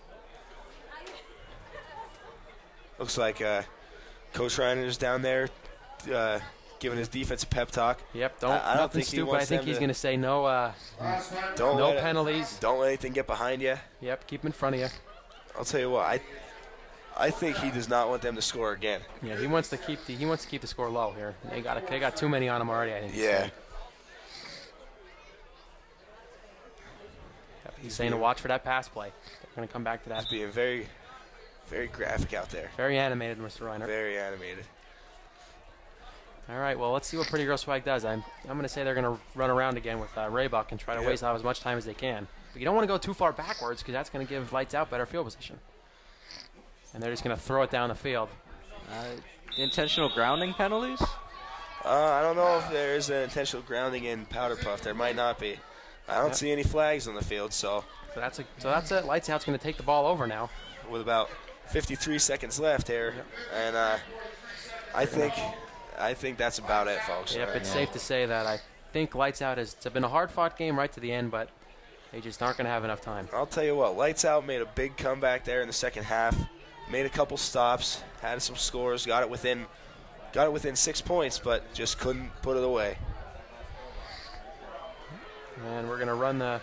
Looks like Coach Reiner is down there giving his defense a pep talk. Yep, nothing stupid. I think he's going to say no penalties. Don't let anything get behind you. Yep, keep them in front of you. I'll tell you what, I think he does not want them to score again. Yeah, he wants to keep the score low here. They got too many on him already, I think. Yeah. Yep, he's saying to watch for that pass play. They're going to come back to that. He's being very, very graphic out there. Very animated, Mr. Reiner. Very animated. All right, well, let's see what Pretty Girl Swag does. I'm going to say they're going to run around again with Raybuck and try to waste off as much time as they can. But you don't want to go too far backwards because that's going to give Lights Out better field position. And they're just going to throw it down the field. Intentional grounding penalties? I don't know if there is an intentional grounding in Powderpuff. There might not be. I don't see any flags on the field, so that's it. Lights Out's going to take the ball over now. With about 53 seconds left here. And I think that's about it, folks. Yep, it's safe to say that I think Lights Out it's been a hard-fought game right to the end, but They just aren't going to have enough time. I'll tell you what, Lights Out made a big comeback there in the second half. Made a couple stops, had some scores, got it within 6 points, but just couldn't put it away. And we're going to run the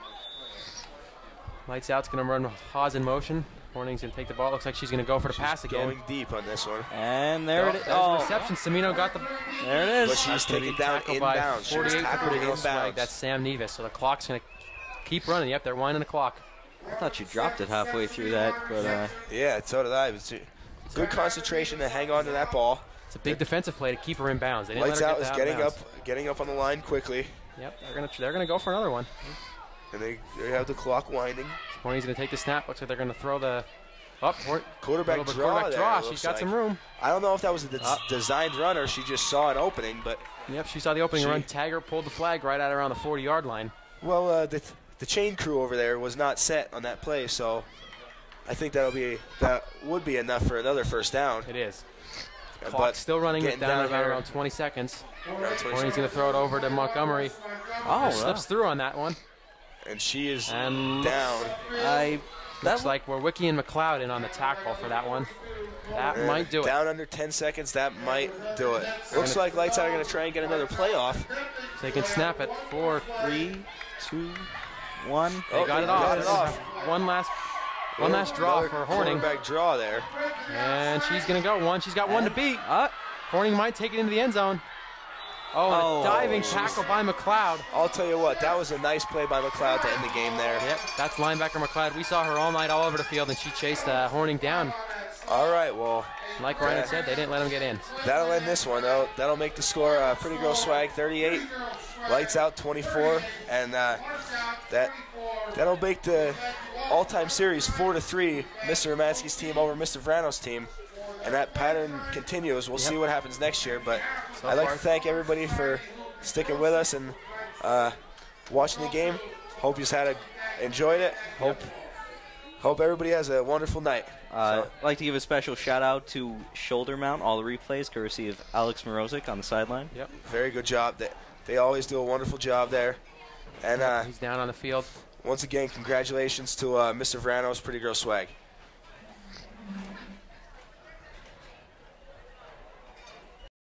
Lights Out's going to run Haas in motion. Horning's going to take the ball. Looks like she's going to go for the pass again. Going deep on this one. And there it is. Oh, reception. Samino got the. There it is. But she's taken down inbounds. 48 for Pretty Girl Swag. That's Sam Nevis. So the clock's going to keep running. Yep, they're winding the clock. I thought you dropped it halfway through that, but yeah, so did I. It was good concentration to hang on to that ball. It's a big defensive play to keep her in bounds. They didn't Lights let her Out get is getting up on the line quickly. Yep, they're gonna go for another one. And they have the clock winding. Horning's gonna take the snap. Looks like they're gonna throw the quarterback draw. She's got some room. I don't know if that was a designed run or she just saw an opening, but yep, she saw the opening run. Tagger pulled the flag right out around the 40-yard line. Well, the chain crew over there was not set on that play, so I think that would be enough for another first down. It is. Clock still running down around 20 seconds. Horning's going to throw it over to Montgomery. Oh, slips through on that one. And she is down. Looks like we're Wiki and McLeod in on the tackle for that one. That might do it. Down under 10 seconds, that might do it. Looks like Lights Out are going to try and get another playoff. So they can snap it. 4, 3, 2, 1. They got it off. One last draw for Horning. Quarterback draw there. And she's going to go one. She's got one to beat. Horning might take it into the end zone. Oh, a diving tackle by McLeod. I'll tell you what, that was a nice play by McLeod to end the game there. Yep, that's linebacker McLeod. We saw her all night all over the field, and she chased Horning down. All right, well. Like Ryan said, they didn't let him get in. That'll end this one. That'll make the score Pretty Girl Swag 38, Lights Out 24, and that'll make the all-time series 4-3, Mr. Romansky's team over Mr. Varano's team. And that pattern continues. We'll see what happens next year. But I'd like to thank everybody for sticking with us and watching the game. Hope you enjoyed it. Hope everybody has a wonderful night. I'd like to give a special shout-out to Shoulder Mount, all the replays, courtesy of Alex Mrozek on the sideline. Yep. Very good job. They always do a wonderful job there. And he's down on the field. Once again, congratulations to Mr. Varano's Pretty Girl Swag.